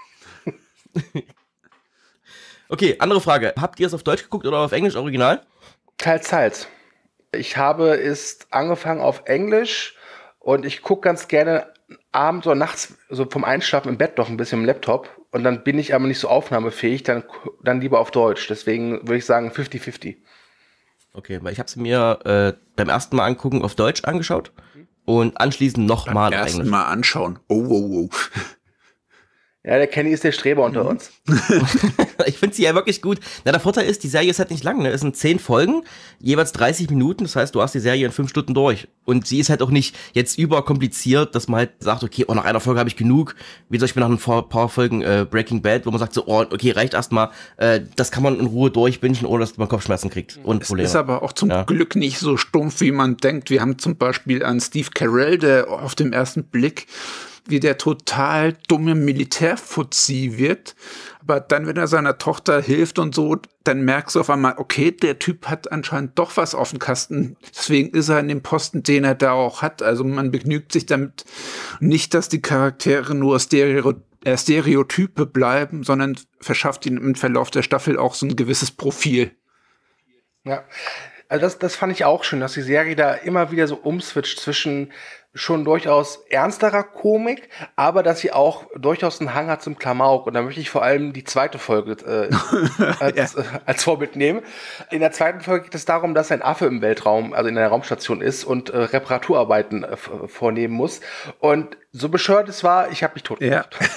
Okay, andere Frage. Habt ihr es auf Deutsch geguckt oder auf Englisch Original? Teils. Ich habe es angefangen auf Englisch und ich gucke ganz gerne abends oder nachts so vom Einschlafen im Bett noch ein bisschen im Laptop und dann bin ich aber nicht so aufnahmefähig, dann lieber auf Deutsch. Deswegen würde ich sagen 50-50. Okay, weil ich habe sie mir beim ersten Mal angucken auf Deutsch angeschaut und anschließend nochmal auf Englisch. Erst mal anschauen. Oh. Ja, der Kenny ist der Streber unter uns. Ich finde sie ja wirklich gut. Na, der Vorteil ist, die Serie ist halt nicht lang, ne? Es sind 10 Folgen, jeweils 30 Minuten. Das heißt, du hast die Serie in 5 Stunden durch. Und sie ist halt auch nicht jetzt überkompliziert, dass man halt sagt, okay, nach einer Folge habe ich genug. Wie zum Beispiel nach ein paar Folgen Breaking Bad, wo man sagt so, oh, okay, reicht erstmal. Das kann man in Ruhe durchbingen, ohne dass man Kopfschmerzen kriegt. Und es ist aber auch zum Glück nicht so stumpf, wie man denkt. Wir haben zum Beispiel an Steve Carell, der auf den ersten Blick wie der total dumme Militärfuzzi wird. Aber dann, wenn er seiner Tochter hilft und so, dann merkst du auf einmal, okay, der Typ hat anscheinend doch was auf dem Kasten. Deswegen ist er in dem Posten, den er da auch hat. Also man begnügt sich damit nicht, dass die Charaktere nur Stereotype bleiben, sondern verschafft ihnen im Verlauf der Staffel auch so ein gewisses Profil. Ja, also das fand ich auch schön, dass die Serie da immer wieder so umswitcht zwischen schon durchaus ernsterer Komik, aber dass sie auch durchaus einen Hang hat zum Klamauk. Und da möchte ich vor allem die zweite Folge als Vorbild nehmen. In der zweiten Folge geht es darum, dass ein Affe im Weltraum, also in einer Raumstation ist und Reparaturarbeiten vornehmen muss. Und so bescheuert es war, ich habe mich totgelacht. Ja.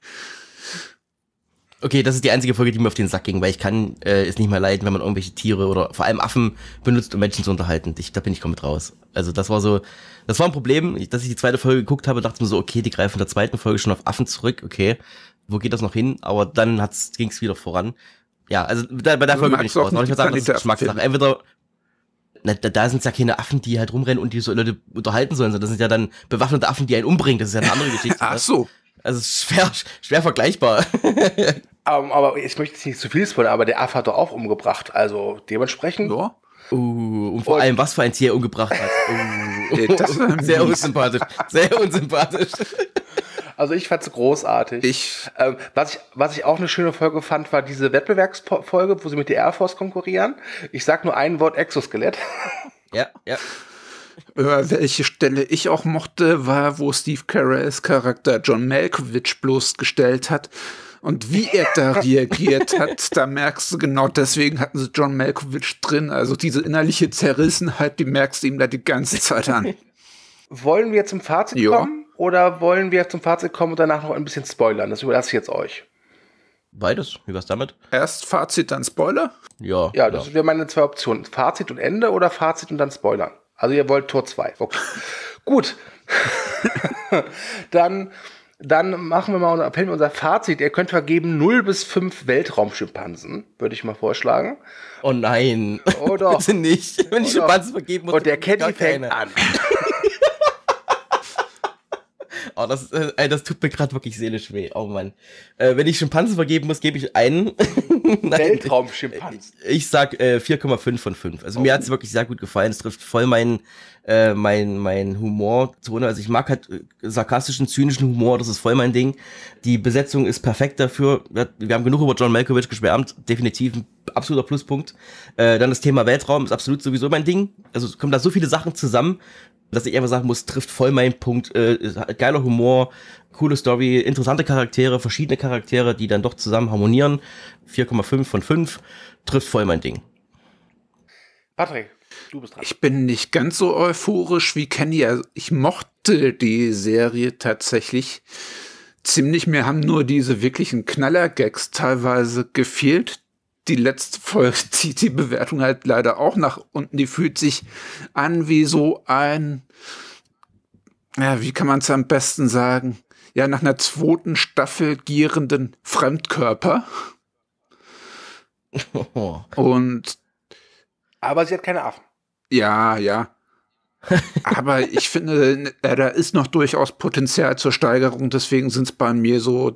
Okay, das ist die einzige Folge, die mir auf den Sack ging, weil ich kann es nicht mehr leiden, wenn man irgendwelche Tiere oder vor allem Affen benutzt, um Menschen zu unterhalten. Da bin ich komplett raus. Also das war ein Problem, dass ich die zweite Folge geguckt habe, dachte mir so, okay, die greifen in der zweiten Folge schon auf Affen zurück, okay, wo geht das noch hin? Aber dann ging es wieder voran. Ja, also bei der Folge bin ich raus. Aber ich würde sagen, das ist Geschmackssache. Entweder, da sind es ja keine Affen, die halt rumrennen und die so Leute unterhalten sollen, sondern das sind ja dann bewaffnete Affen, die einen umbringen. Das ist ja eine andere Geschichte. Ach so. Also es ist schwer vergleichbar. Aber ich möchte jetzt nicht zu viel spoilern, aber der Affe hat doch auch umgebracht. Also dementsprechend. Ja. Und vor allem, was für ein Tier umgebracht hat. Das war sehr unsympathisch. Sehr unsympathisch. Also ich fand's großartig. Was ich auch eine schöne Folge fand, war diese Wettbewerbsfolge, wo sie mit der Air Force konkurrieren. Ich sag nur ein Wort: Exoskelett. Ja. Welche Stelle ich auch mochte, war, wo Steve Carells Charakter John Malkovich bloßgestellt hat. Und wie er da reagiert hat, da merkst du genau, deswegen hatten sie John Malkovich drin. Also diese innerliche Zerrissenheit, die merkst du ihm da die ganze Zeit an. Wollen wir zum Fazit kommen? Oder wollen wir zum Fazit kommen und danach noch ein bisschen spoilern? Das überlasse ich jetzt euch. Beides. Wie war's damit? Erst Fazit, dann Spoiler? Ja. Ja, das wären meine 2 Optionen. Fazit und Ende oder Fazit und dann Spoilern. Also ihr wollt Tor 2. Okay. Gut. Dann machen wir mal unser Fazit. Ihr könnt vergeben 0 bis 5 Weltraumschimpansen, würde ich mal vorschlagen. Oh nein. Oh doch. Bitte nicht. Wenn ich Schimpansen vergeben muss. Und der Kenny fängt an. Oh, das tut mir gerade wirklich seelisch weh. Oh Mann. Wenn ich Schimpansen vergeben muss, gebe ich einen. Weltraumschimpansen. Ich sag 4,5 von 5. Also mir hat es wirklich sehr gut gefallen. Es trifft voll mein Humorzone. Also ich mag halt sarkastischen, zynischen Humor. Das ist voll mein Ding. Die Besetzung ist perfekt dafür. Wir haben genug über John Malkovich geschwärmt. Definitiv ein absoluter Pluspunkt. Dann das Thema Weltraum ist absolut sowieso mein Ding. Also es kommen da so viele Sachen zusammen. dass ich einfach sagen muss, trifft voll meinen Punkt. Geiler Humor, coole Story, interessante Charaktere, verschiedene Charaktere, die dann doch zusammen harmonieren. 4,5 von 5, trifft voll mein Ding. Patrick, du bist dran. Ich bin nicht ganz so euphorisch wie Kenny. Also ich mochte die Serie tatsächlich ziemlich. Mir haben nur diese wirklichen Knaller-Gags teilweise gefehlt. Die letzte Folge zieht die Bewertung halt leider auch nach unten. Die fühlt sich an wie so ein, ja, wie kann man es am besten sagen? Ja, nach einer zweiten Staffel gierenden Fremdkörper. Und Aber sie hat keine Affen. ja. Aber ich finde, da ist noch durchaus Potenzial zur Steigerung. Deswegen sind es bei mir so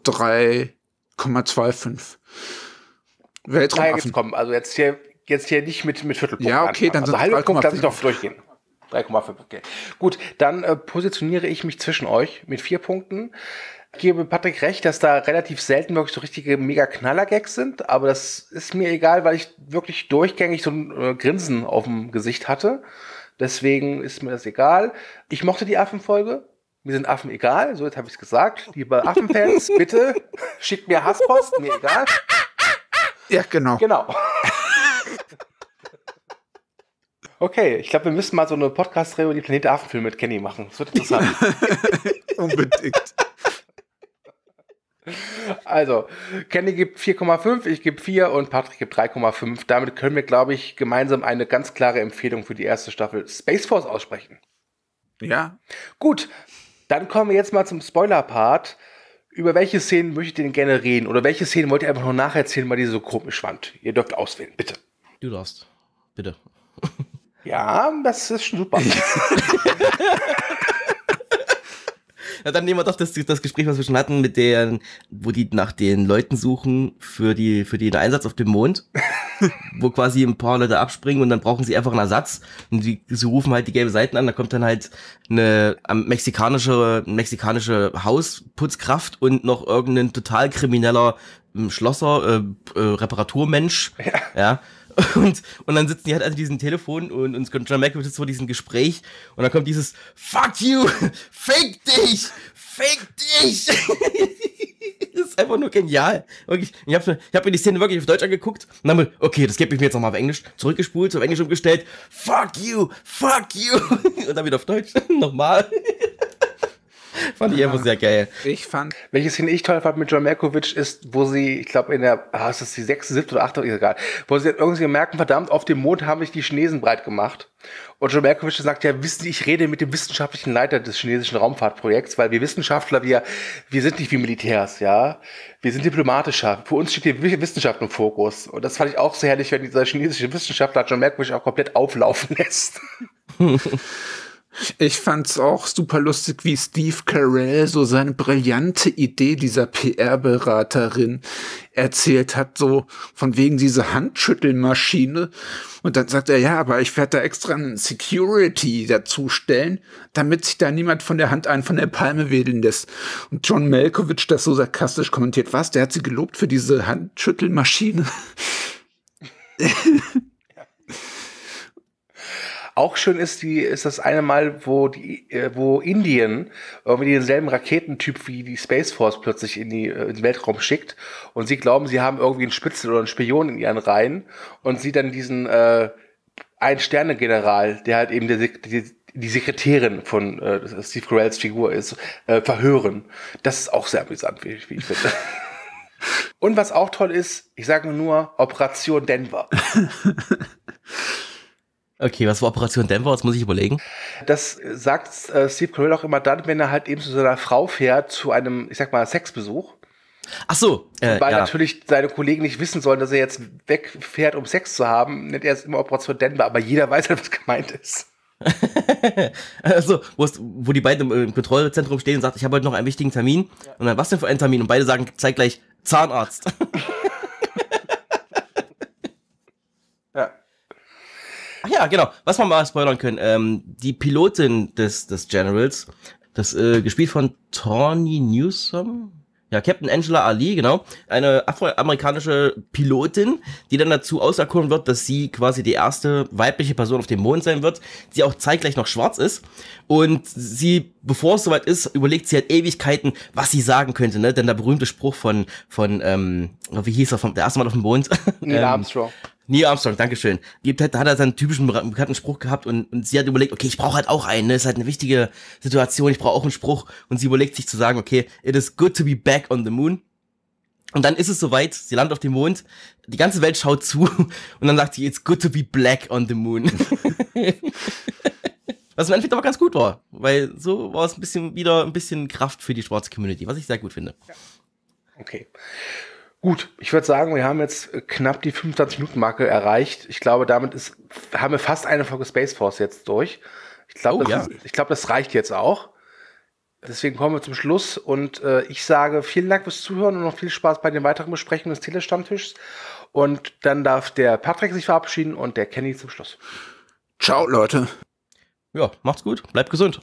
3,25. Weltraumaffen. Kommen. Also jetzt hier nicht mit Viertelpunkt. Ja, okay, dann also sind halbe Punkt lasse ich 3,5. noch durchgehen. 3,5, okay. Gut, dann positioniere ich mich zwischen euch mit 4 Punkten. Ich gebe Patrick recht, dass da relativ selten wirklich so richtige Mega-Knaller-Gags sind, aber das ist mir egal, weil ich wirklich durchgängig so ein Grinsen auf dem Gesicht hatte. Deswegen ist mir das egal. Ich mochte die Affenfolge. Mir sind Affen egal, so jetzt habe ich es gesagt. Liebe Affenfans, bitte schickt mir Hasspost, mir egal. Ja, genau. Genau. Okay, ich glaube, wir müssen mal so eine Podcast-Reihe über die Planet der Affen-Filme mit Kenny machen. Das wird interessant. Unbedingt. Also, Kenny gibt 4,5, ich gebe 4 und Patrick gibt 3,5. Damit können wir, glaube ich, gemeinsam eine ganz klare Empfehlung für die erste Staffel Space Force aussprechen. Ja. Gut, dann kommen wir jetzt mal zum Spoiler-Part. Über welche Szenen möchtet ihr denn gerne reden? Oder welche Szenen wollt ihr einfach nur nacherzählen, weil die so komisch fand? Ihr dürft auswählen, bitte. Du darfst. Bitte. Ja, das ist schon super. Ja, dann nehmen wir doch das Gespräch, was wir schon hatten, mit wo die nach den Leuten suchen für den Einsatz auf dem Mond, wo quasi ein paar Leute abspringen und dann brauchen sie einfach einen Ersatz und sie rufen halt die gelbe Seiten an, da kommt dann halt eine mexikanische Hausputzkraft und noch irgendein total krimineller Schlosser, Reparaturmensch, ja. Und dann sitzen die halt an diesem Telefon und John Malkovich sitzt vor diesem Gespräch und dann kommt dieses Fuck you! Fick dich! Das ist einfach nur genial. Wirklich. Ich hab mir die Szene wirklich auf Deutsch angeguckt und dann okay, das gebe ich mir jetzt nochmal auf Englisch zurückgespult, auf Englisch umgestellt. Fuck you! Und dann wieder auf Deutsch. Nochmal. Fand ich einfach sehr geil. Welche Szene ich toll fand mit John Malkovich ist, wo sie, ich glaube ist das die 6., 7. oder 8., ist egal, wo sie irgendwie merken, verdammt, auf dem Mond haben sich die Chinesen breit gemacht. Und John Malkovich sagt, ja, wissen Sie, ich rede mit dem wissenschaftlichen Leiter des chinesischen Raumfahrtprojekts, weil wir Wissenschaftler, wir sind nicht wie Militärs, ja. Wir sind diplomatischer. Für uns steht die Wissenschaft im Fokus. Und das fand ich auch sehr herrlich, wenn dieser chinesische Wissenschaftler John Malkovich auch komplett auflaufen lässt. Ich fand's auch super lustig, wie Steve Carell so seine brillante Idee dieser PR-Beraterin erzählt hat, so von wegen diese Handschüttelmaschine. Und dann sagt er, ja, aber ich werde da extra einen Security dazu stellen, damit sich da niemand von der Hand von der Palme wedeln lässt. Und John Malkovich das so sarkastisch kommentiert, was? Der hat sie gelobt für diese Handschüttelmaschine. Auch schön ist das eine Mal, wo Indien irgendwie denselben Raketentyp wie die Space Force plötzlich in den Weltraum schickt und sie glauben, sie haben irgendwie einen Spitzel oder einen Spion in ihren Reihen und sie dann diesen Ein-Sterne-General, der halt eben die Sekretärin von Steve Carells Figur ist, verhören. Das ist auch sehr amüsant, wie ich finde. Und was auch toll ist, ich sage nur Operation Denver. Okay, was war Operation Denver? Das muss ich überlegen. Das sagt Steve Carell auch immer dann, wenn er halt eben zu seiner Frau fährt, zu einem, ich sag mal, Sexbesuch. Ach so. Weil natürlich seine Kollegen nicht wissen sollen, dass er jetzt wegfährt, um Sex zu haben, nennt er es immer Operation Denver, aber jeder weiß halt, was gemeint ist. Also, wo die beiden im Kontrollzentrum stehen und sagt, ich habe heute noch einen wichtigen Termin. Ja. Und dann, was denn für einen Termin? Und beide sagen zeitgleich Zahnarzt. Ja. Ach ja, genau. Was wir mal spoilern können. Die Pilotin des Generals, das gespielt von Tawny Newsome. Ja, Captain Angela Ali, genau. Eine afroamerikanische Pilotin, die dann dazu auserkoren wird, dass sie quasi die erste weibliche Person auf dem Mond sein wird, die auch zeitgleich noch schwarz ist. Und sie, bevor es soweit ist, überlegt sie halt Ewigkeiten, was sie sagen könnte, ne? Denn der berühmte Spruch von wie hieß er, der erste Mal auf dem Mond? Neil Armstrong. Neil Armstrong, dankeschön. Hat er seinen typischen bekannten Spruch gehabt und sie hat überlegt, okay, ich brauche halt auch einen, ne? Ist halt eine wichtige Situation, ich brauche auch einen Spruch. Und sie überlegt sich zu sagen, okay, it is good to be back on the moon. Und dann ist es soweit, sie landet auf dem Mond, die ganze Welt schaut zu und dann sagt sie, it's good to be black on the moon. Was im Endeffekt aber ganz gut war, weil so war es wieder ein bisschen Kraft für die schwarze Community, was ich sehr gut finde. Okay. Gut, ich würde sagen, wir haben jetzt knapp die 25-Minuten-Marke erreicht. Ich glaube, damit haben wir fast eine Folge Space Force jetzt durch. Ich glaube, das reicht jetzt auch. Deswegen kommen wir zum Schluss und ich sage vielen Dank fürs Zuhören und noch viel Spaß bei den weiteren Besprechungen des Telestammtischs. Und dann darf der Patrick sich verabschieden und der Kenny zum Schluss. Ciao, Leute. Ja, macht's gut, bleibt gesund.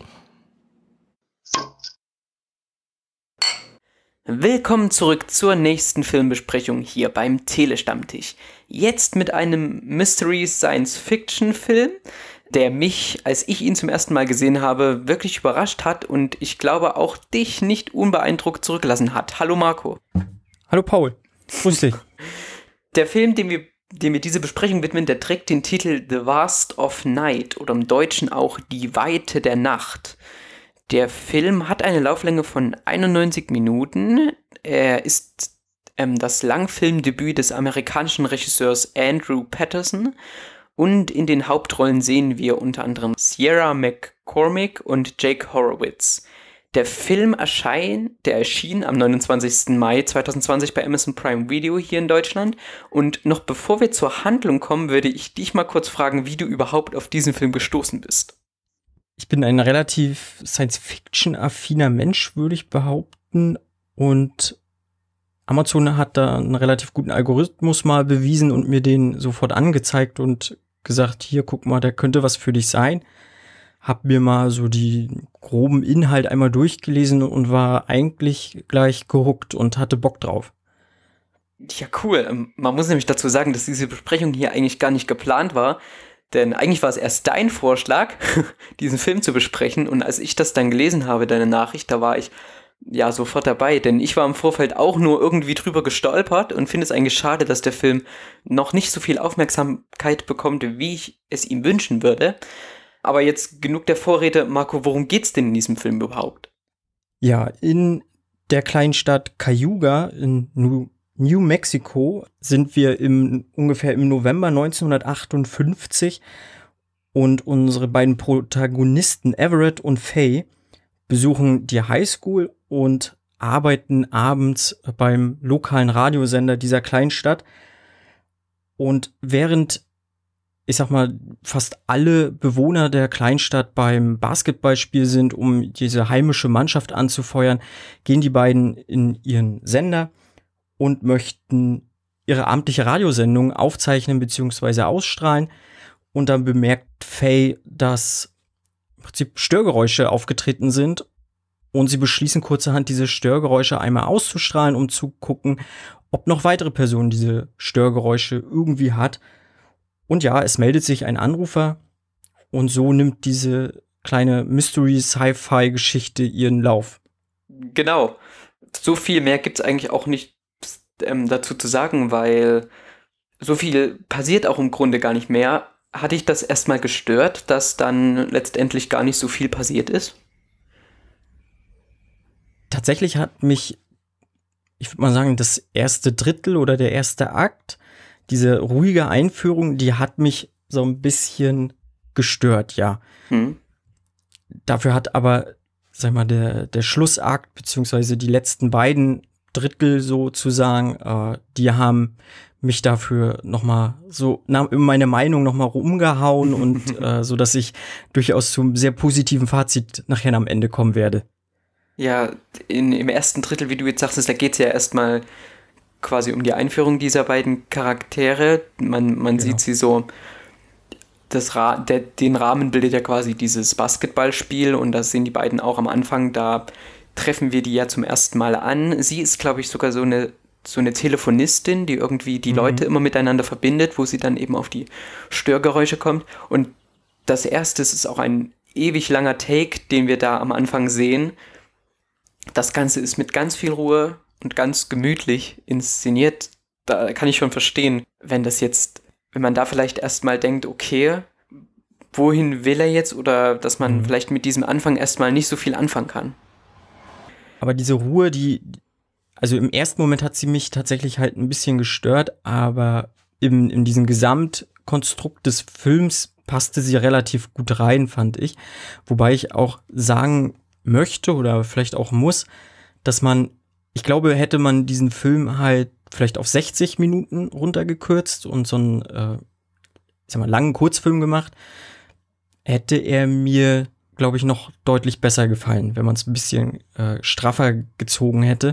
Willkommen zurück zur nächsten Filmbesprechung hier beim Telestammtisch. Jetzt mit einem Mystery-Science-Fiction-Film, der mich, als ich ihn zum ersten Mal gesehen habe, wirklich überrascht hat und ich glaube auch dich nicht unbeeindruckt zurückgelassen hat. Hallo Marco. Hallo Paul. Grüß dich. Der Film, dem wir diese Besprechung widmen, der trägt den Titel The Vast of Night oder im Deutschen auch Die Weite der Nacht. Der Film hat eine Lauflänge von 91 Minuten. Er ist das Langfilmdebüt des amerikanischen Regisseurs Andrew Patterson. Und in den Hauptrollen sehen wir unter anderem Sierra McCormick und Jake Horowitz. Der Film erschien am 29. Mai 2020 bei Amazon Prime Video hier in Deutschland. Und noch bevor wir zur Handlung kommen, würde ich dich mal kurz fragen, wie du überhaupt auf diesen Film gestoßen bist. Ich bin ein relativ Science-Fiction-affiner Mensch, würde ich behaupten. Und Amazon hat da einen relativ guten Algorithmus mal bewiesen und mir den sofort angezeigt und gesagt, hier, guck mal, der könnte was für dich sein. Hab mir mal so die groben Inhalt einmal durchgelesen und war eigentlich gleich gehuckt und hatte Bock drauf. Ja, cool. Man muss nämlich dazu sagen, dass diese Besprechung hier eigentlich gar nicht geplant war. Denn eigentlich war es erst dein Vorschlag, diesen Film zu besprechen. Und als ich das dann gelesen habe, deine Nachricht, da war ich ja sofort dabei. Denn ich war im Vorfeld auch nur irgendwie drüber gestolpert und finde es eigentlich schade, dass der Film noch nicht so viel Aufmerksamkeit bekommt, wie ich es ihm wünschen würde. Aber jetzt genug der Vorrede. Marco, worum geht's denn in diesem Film überhaupt? Ja, in der kleinen Stadt Cayuga in New Mexico sind wir ungefähr im November 1958 und unsere beiden Protagonisten Everett und Faye besuchen die Highschool und arbeiten abends beim lokalen Radiosender dieser kleinen Stadt. Und während, ich sag mal, fast alle Bewohner der Kleinstadt beim Basketballspiel sind, um diese heimische Mannschaft anzufeuern, gehen die beiden in ihren Sender und möchten ihre abendliche Radiosendung aufzeichnen bzw. ausstrahlen. Und dann bemerkt Faye, dass im Prinzip Störgeräusche aufgetreten sind. Und sie beschließen kurzerhand, diese Störgeräusche einmal auszustrahlen, um zu gucken, ob noch weitere Personen diese Störgeräusche irgendwie hat. Und ja, es meldet sich ein Anrufer. Und so nimmt diese kleine Mystery-Sci-Fi-Geschichte ihren Lauf. Genau. So viel mehr gibt's eigentlich auch nicht dazu zu sagen, weil so viel passiert auch im Grunde gar nicht mehr. Hatte ich das erstmal gestört, dass dann letztendlich gar nicht so viel passiert ist? Tatsächlich hat mich, ich würde mal sagen, das erste Drittel oder der erste Akt, diese ruhige Einführung, die hat mich so ein bisschen gestört, ja. Dafür hat aber, sag mal, der Schlussakt, beziehungsweise die letzten beiden Drittel sozusagen, die haben mich dafür nochmal so in meine Meinung nochmal rumgehauen und so, dass ich durchaus zum sehr positiven Fazit nachher am Ende kommen werde. Ja, im ersten Drittel, wie du jetzt sagst, da geht es ja erstmal quasi um die Einführung dieser beiden Charaktere. Man sieht sie so, den Rahmen bildet ja quasi dieses Basketballspiel und da sehen die beiden auch am Anfang, da treffen wir die ja zum ersten Mal an. Sie ist, glaube ich, sogar so eine Telefonistin, die irgendwie die Leute immer miteinander verbindet, wo sie dann eben auf die Störgeräusche kommt. Und das erste ist auch ein ewig langer Take, den wir da am Anfang sehen. Das Ganze ist mit ganz viel Ruhe und ganz gemütlich inszeniert. Da kann ich schon verstehen, wenn man da vielleicht erstmal denkt, okay, wohin will er jetzt? Oder dass man vielleicht mit diesem Anfang erstmal nicht so viel anfangen kann. Aber diese Ruhe, also im ersten Moment hat sie mich tatsächlich halt ein bisschen gestört, aber in diesem Gesamtkonstrukt des Films passte sie relativ gut rein, fand ich. Wobei ich auch sagen möchte oder vielleicht auch muss, dass ich glaube, hätte man diesen Film halt vielleicht auf 60 Minuten runtergekürzt und so einen, ich sag mal, langen Kurzfilm gemacht, hätte er mir, glaube ich, noch deutlich besser gefallen, wenn man es ein bisschen straffer gezogen hätte.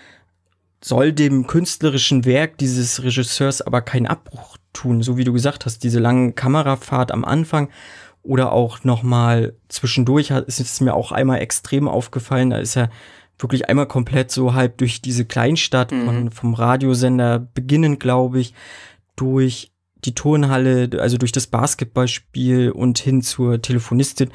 Soll dem künstlerischen Werk dieses Regisseurs aber keinen Abbruch tun, so wie du gesagt hast, diese lange Kamerafahrt am Anfang oder auch nochmal zwischendurch ist es mir auch einmal extrem aufgefallen, da ist er wirklich einmal komplett so halb durch diese Kleinstadt vom Radiosender beginnend, glaube ich, durch die Turnhalle, also durch das Basketballspiel und hin zur Telefonistin.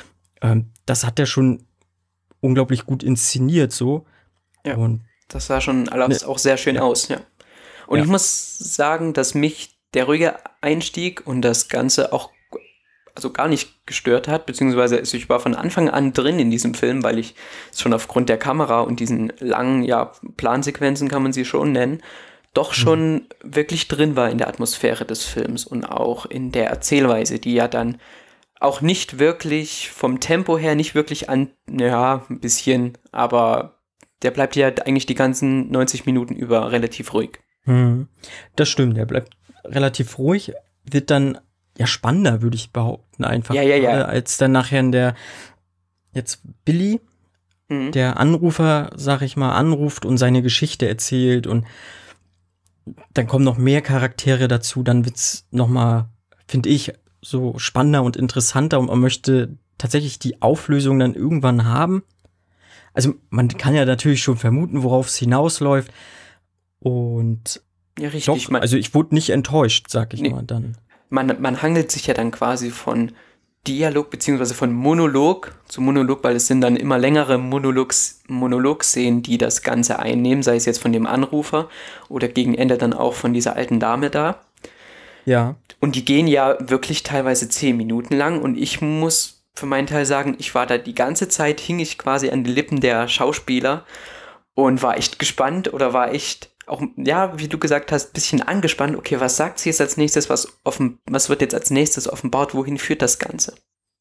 Das hat er schon unglaublich gut inszeniert, so. Ja. Und das sah schon alles auch sehr schön aus, ja. Und ich muss sagen, dass mich der ruhige Einstieg und das Ganze auch gar nicht gestört hat, beziehungsweise ich war von Anfang an drin in diesem Film, weil ich schon aufgrund der Kamera und diesen langen, Plansequenzen kann man sie schon nennen, doch schon wirklich drin war in der Atmosphäre des Films und auch in der Erzählweise, die ja dann auch nicht wirklich vom Tempo her nicht wirklich ein bisschen, aber der bleibt ja eigentlich die ganzen 90 Minuten über relativ ruhig. Das stimmt, der bleibt relativ ruhig, wird dann spannender, würde ich behaupten, einfach. Ja. Als dann nachher jetzt Billy, der Anrufer, sag ich mal, anruft und seine Geschichte erzählt und dann kommen noch mehr Charaktere dazu, dann wird's nochmal, finde ich, so spannender und interessanter und man möchte tatsächlich die Auflösung dann irgendwann haben. Also man kann ja natürlich schon vermuten, worauf es hinausläuft und ja, richtig. Doch, also ich wurde nicht enttäuscht, sag ich mal dann. Man hangelt sich ja dann quasi von Dialog beziehungsweise von Monolog zu Monolog, weil es sind dann immer längere Monologszenen, die das Ganze einnehmen, sei es jetzt von dem Anrufer oder gegen Ende dann auch von dieser alten Dame da. Ja. Und die gehen ja wirklich teilweise 10 Minuten lang und ich muss für meinen Teil sagen, ich war da die ganze Zeit, hing ich quasi an die Lippen der Schauspieler und war echt gespannt oder war echt auch, wie du gesagt hast, ein bisschen angespannt. Okay, was sagt sie jetzt als nächstes? Was wird jetzt als nächstes offenbart? Wohin führt das Ganze?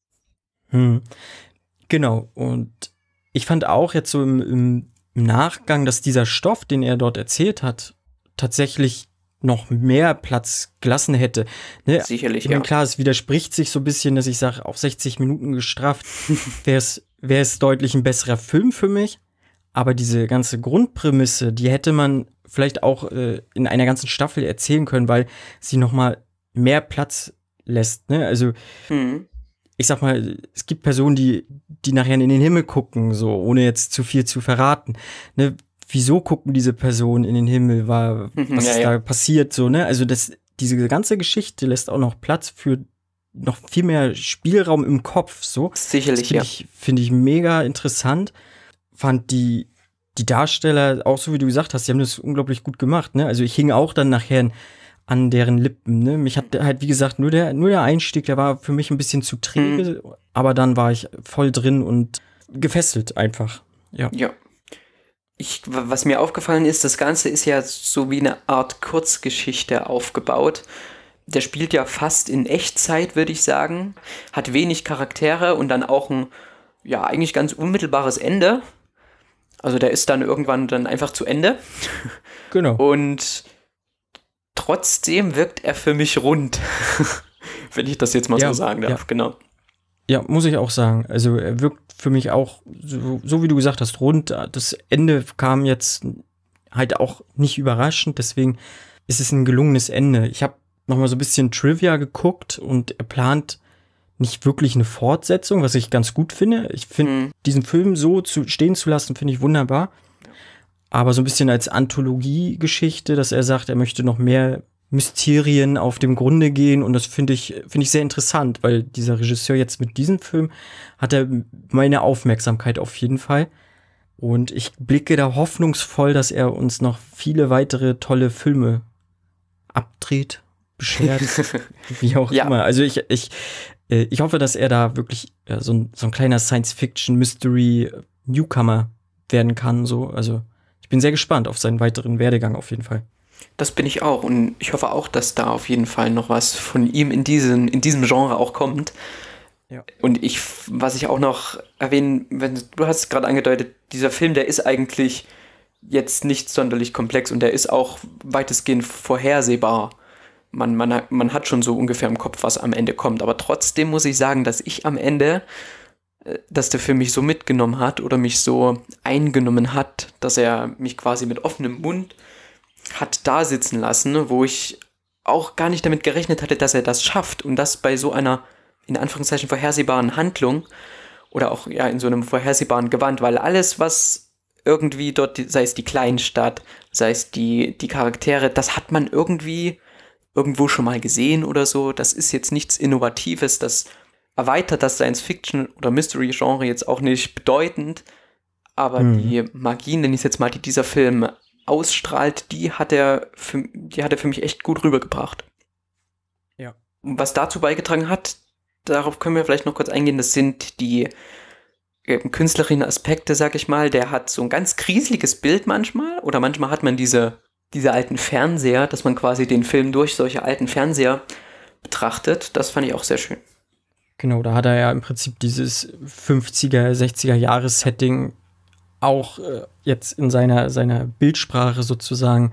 Genau. Und ich fand auch jetzt so im Nachgang, dass dieser Stoff, den er dort erzählt hat, tatsächlich noch mehr Platz gelassen hätte. Ne? Sicherlich, ich meine, klar, es widerspricht sich so ein bisschen, dass ich sage, auf 60 Minuten gestrafft wäre es deutlich ein besserer Film für mich. Aber diese ganze Grundprämisse, die hätte man vielleicht auch in einer ganzen Staffel erzählen können, weil sie noch mal mehr Platz lässt. Ne? Also ich sag mal, es gibt Personen, die nachher in den Himmel gucken, so ohne jetzt zu viel zu verraten. Ne? Wieso gucken diese Personen in den Himmel? Was ist da passiert? So, ne? Also diese ganze Geschichte lässt auch noch Platz für noch viel mehr Spielraum im Kopf. So. Sicherlich, Finde ich mega interessant. Fand die Darsteller, auch so wie du gesagt hast, die haben das unglaublich gut gemacht, ne? Also ich hing auch dann nachher an deren Lippen, ne? Mich hat halt, wie gesagt, nur der Einstieg, der war für mich ein bisschen zu träge, aber dann war ich voll drin und gefesselt einfach, ja. Was mir aufgefallen ist, das Ganze ist ja so wie eine Art Kurzgeschichte aufgebaut. Der spielt ja fast in Echtzeit, würde ich sagen, hat wenig Charaktere und dann auch ein, eigentlich ganz unmittelbares Ende. Also der ist dann irgendwann dann einfach zu Ende. Genau. Und trotzdem wirkt er für mich rund. Wenn ich das jetzt mal so sagen darf, genau. Ja, muss ich auch sagen. Also er wirkt für mich auch, so wie du gesagt hast, rund. Das Ende kam jetzt halt auch nicht überraschend, deswegen ist es ein gelungenes Ende. Ich habe noch mal so ein bisschen Trivia geguckt und er plant nicht wirklich eine Fortsetzung, was ich ganz gut finde. Ich finde, diesen Film so stehen zu lassen, finde ich wunderbar. Aber so ein bisschen als Anthologie-Geschichte, dass er sagt, er möchte noch mehr Mysterien auf dem Grunde gehen, und das finde ich sehr interessant, weil dieser Regisseur jetzt mit diesem Film hat er meine Aufmerksamkeit auf jeden Fall, und ich blicke da hoffnungsvoll, dass er uns noch viele weitere tolle Filme abdreht, beschert, wie auch immer. Also ich hoffe, dass er da wirklich so ein kleiner Science-Fiction-Mystery-Newcomer werden kann, so. Also ich bin sehr gespannt auf seinen weiteren Werdegang auf jeden Fall. Das bin ich auch, und ich hoffe auch, dass da auf jeden Fall noch was von ihm in diesem Genre auch kommt. Ja. Und was ich auch noch erwähnen, du hast es gerade angedeutet, dieser Film, der ist eigentlich jetzt nicht sonderlich komplex, und der ist auch weitestgehend vorhersehbar. Man hat schon so ungefähr im Kopf, was am Ende kommt, aber trotzdem muss ich sagen, dass ich am Ende, dass der Film mich so mitgenommen hat oder mich so eingenommen hat, dass er mich quasi mit offenem Mund hat da sitzen lassen, wo ich auch gar nicht damit gerechnet hatte, dass er das schafft, und das bei so einer, in Anführungszeichen, vorhersehbaren Handlung oder auch ja in so einem vorhersehbaren Gewand, weil alles, was irgendwie dort, sei es die Kleinstadt, sei es die Charaktere, das hat man irgendwie irgendwo schon mal gesehen oder so. Das ist jetzt nichts Innovatives, das erweitert das Science-Fiction- oder Mystery-Genre jetzt auch nicht bedeutend, aber die Magie, nenne ich es jetzt mal, die dieser Film ausstrahlt, die hat er für mich echt gut rübergebracht. Ja. Und was dazu beigetragen hat, darauf können wir vielleicht noch kurz eingehen, das sind die künstlerischen Aspekte, sag ich mal. Der hat so ein ganz grieseliges Bild manchmal, oder manchmal hat man diese alten Fernseher, dass man quasi den Film durch solche alten Fernseher betrachtet. Das fand ich auch sehr schön. Genau, da hat er ja im Prinzip dieses 50er, 60er Jahres-Setting auch jetzt in seiner Bildsprache sozusagen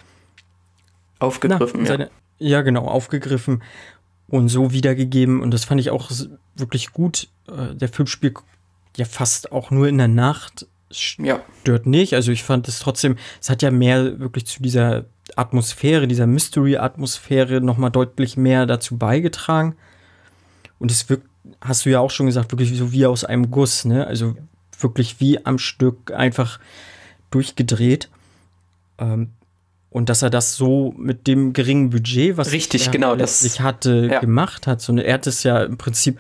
aufgegriffen. Genau, aufgegriffen und so wiedergegeben. Und das fand ich auch wirklich gut. Der Film spielt ja fast auch nur in der Nacht. Stört nicht. Also ich fand es trotzdem, es hat ja mehr wirklich zu dieser Atmosphäre, dieser Mystery-Atmosphäre nochmal deutlich mehr dazu beigetragen. Und es wirkt, hast du ja auch schon gesagt, wirklich so wie aus einem Guss, ne? Also wirklich wie am Stück einfach durchgedreht. Und dass er das so mit dem geringen Budget, was er letztlich hatte, gemacht hat. Er hat es ja im Prinzip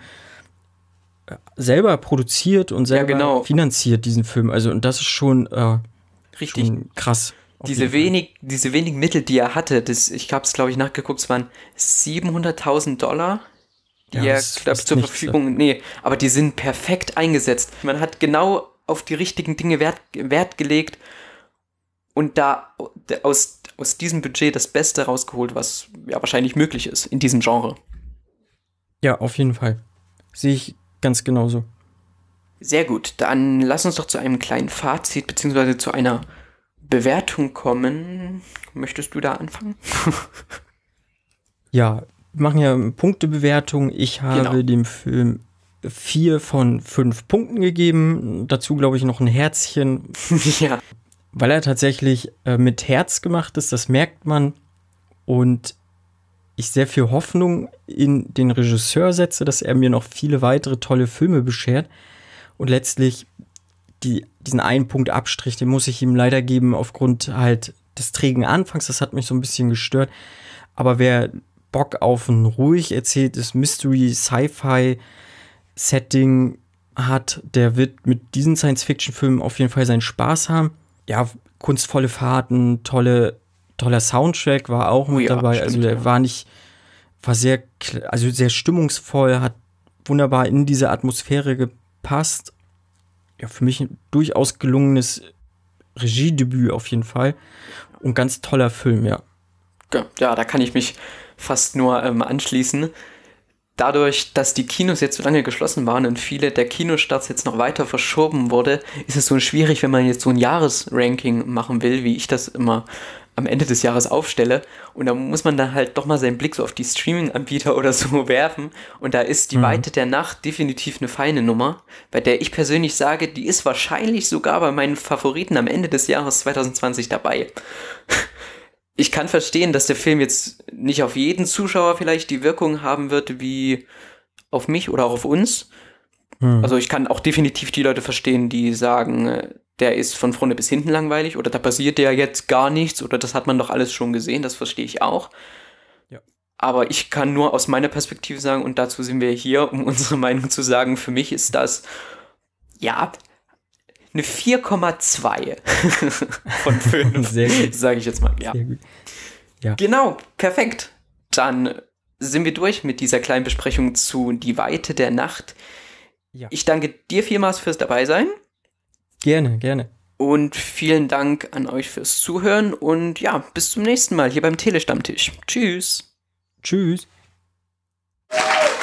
selber produziert und selber finanziert, diesen Film. Also, und das ist schon schon krass. Diese wenigen Mittel, die er hatte, ich habe es, glaube ich, nachgeguckt, es waren $700.000, die er zur Verfügung, aber die sind perfekt eingesetzt. Man hat genau auf die richtigen Dinge Wert gelegt und da aus diesem Budget das Beste rausgeholt, was ja wahrscheinlich möglich ist in diesem Genre. Ja, auf jeden Fall. Sehe ich ganz genauso. Sehr gut, dann lass uns doch zu einem kleinen Fazit beziehungsweise zu einer Bewertung kommen. Möchtest du da anfangen? Ja, wir machen ja eine Punktebewertung. Ich habe dem Film 4 von 5 Punkten gegeben. Dazu, glaube ich, noch ein Herzchen. Ja. Weil er tatsächlich mit Herz gemacht ist, das merkt man. Und ich sehr viel Hoffnung in den Regisseur setze, dass er mir noch viele weitere tolle Filme beschert. Und letztlich diesen einen Punkt Abstrich, den muss ich ihm leider geben aufgrund halt des trägen Anfangs. Das hat mich so ein bisschen gestört. Aber wer Bock auf ein ruhig erzähltes Mystery-Sci-Fi-Setting hat, der wird mit diesen Science-Fiction-Filmen auf jeden Fall seinen Spaß haben. Ja, kunstvolle Fahrten, toller Soundtrack war auch mit dabei. Stimmt, also der war sehr stimmungsvoll, hat wunderbar in diese Atmosphäre gepasst. Ja, für mich ein durchaus gelungenes Regiedebüt auf jeden Fall. Und ganz toller Film, ja. Ja, da kann ich mich fast nur anschließen. Dadurch, dass die Kinos jetzt so lange geschlossen waren und viele der Kinostarts jetzt noch weiter verschoben wurde, ist es so schwierig, wenn man jetzt so ein Jahresranking machen will, wie ich das immer am Ende des Jahres aufstelle. Und da muss man dann halt doch mal seinen Blick so auf die Streaming-Anbieter oder so werfen. Und da ist die Weite der Nacht definitiv eine feine Nummer, bei der ich persönlich sage, die ist wahrscheinlich sogar bei meinen Favoriten am Ende des Jahres 2020 dabei. Ich kann verstehen, dass der Film jetzt nicht auf jeden Zuschauer vielleicht die Wirkung haben wird wie auf mich oder auch auf uns. Also ich kann auch definitiv die Leute verstehen, die sagen, der ist von vorne bis hinten langweilig oder da passiert ja jetzt gar nichts oder das hat man doch alles schon gesehen, das verstehe ich auch. Ja. Aber ich kann nur aus meiner Perspektive sagen, und dazu sind wir hier, um unsere Meinung zu sagen, für mich ist das, ja, eine 4,2 von 5, Sehr gut. sage ich jetzt mal. Ja. Sehr gut. Ja. Genau, perfekt. Dann sind wir durch mit dieser kleinen Besprechung zu Die Weite der Nacht. Ja. Ich danke dir vielmals fürs Dabeisein. Gerne, gerne. Und vielen Dank an euch fürs Zuhören. Und ja, bis zum nächsten Mal hier beim Telestammtisch. Tschüss. Tschüss.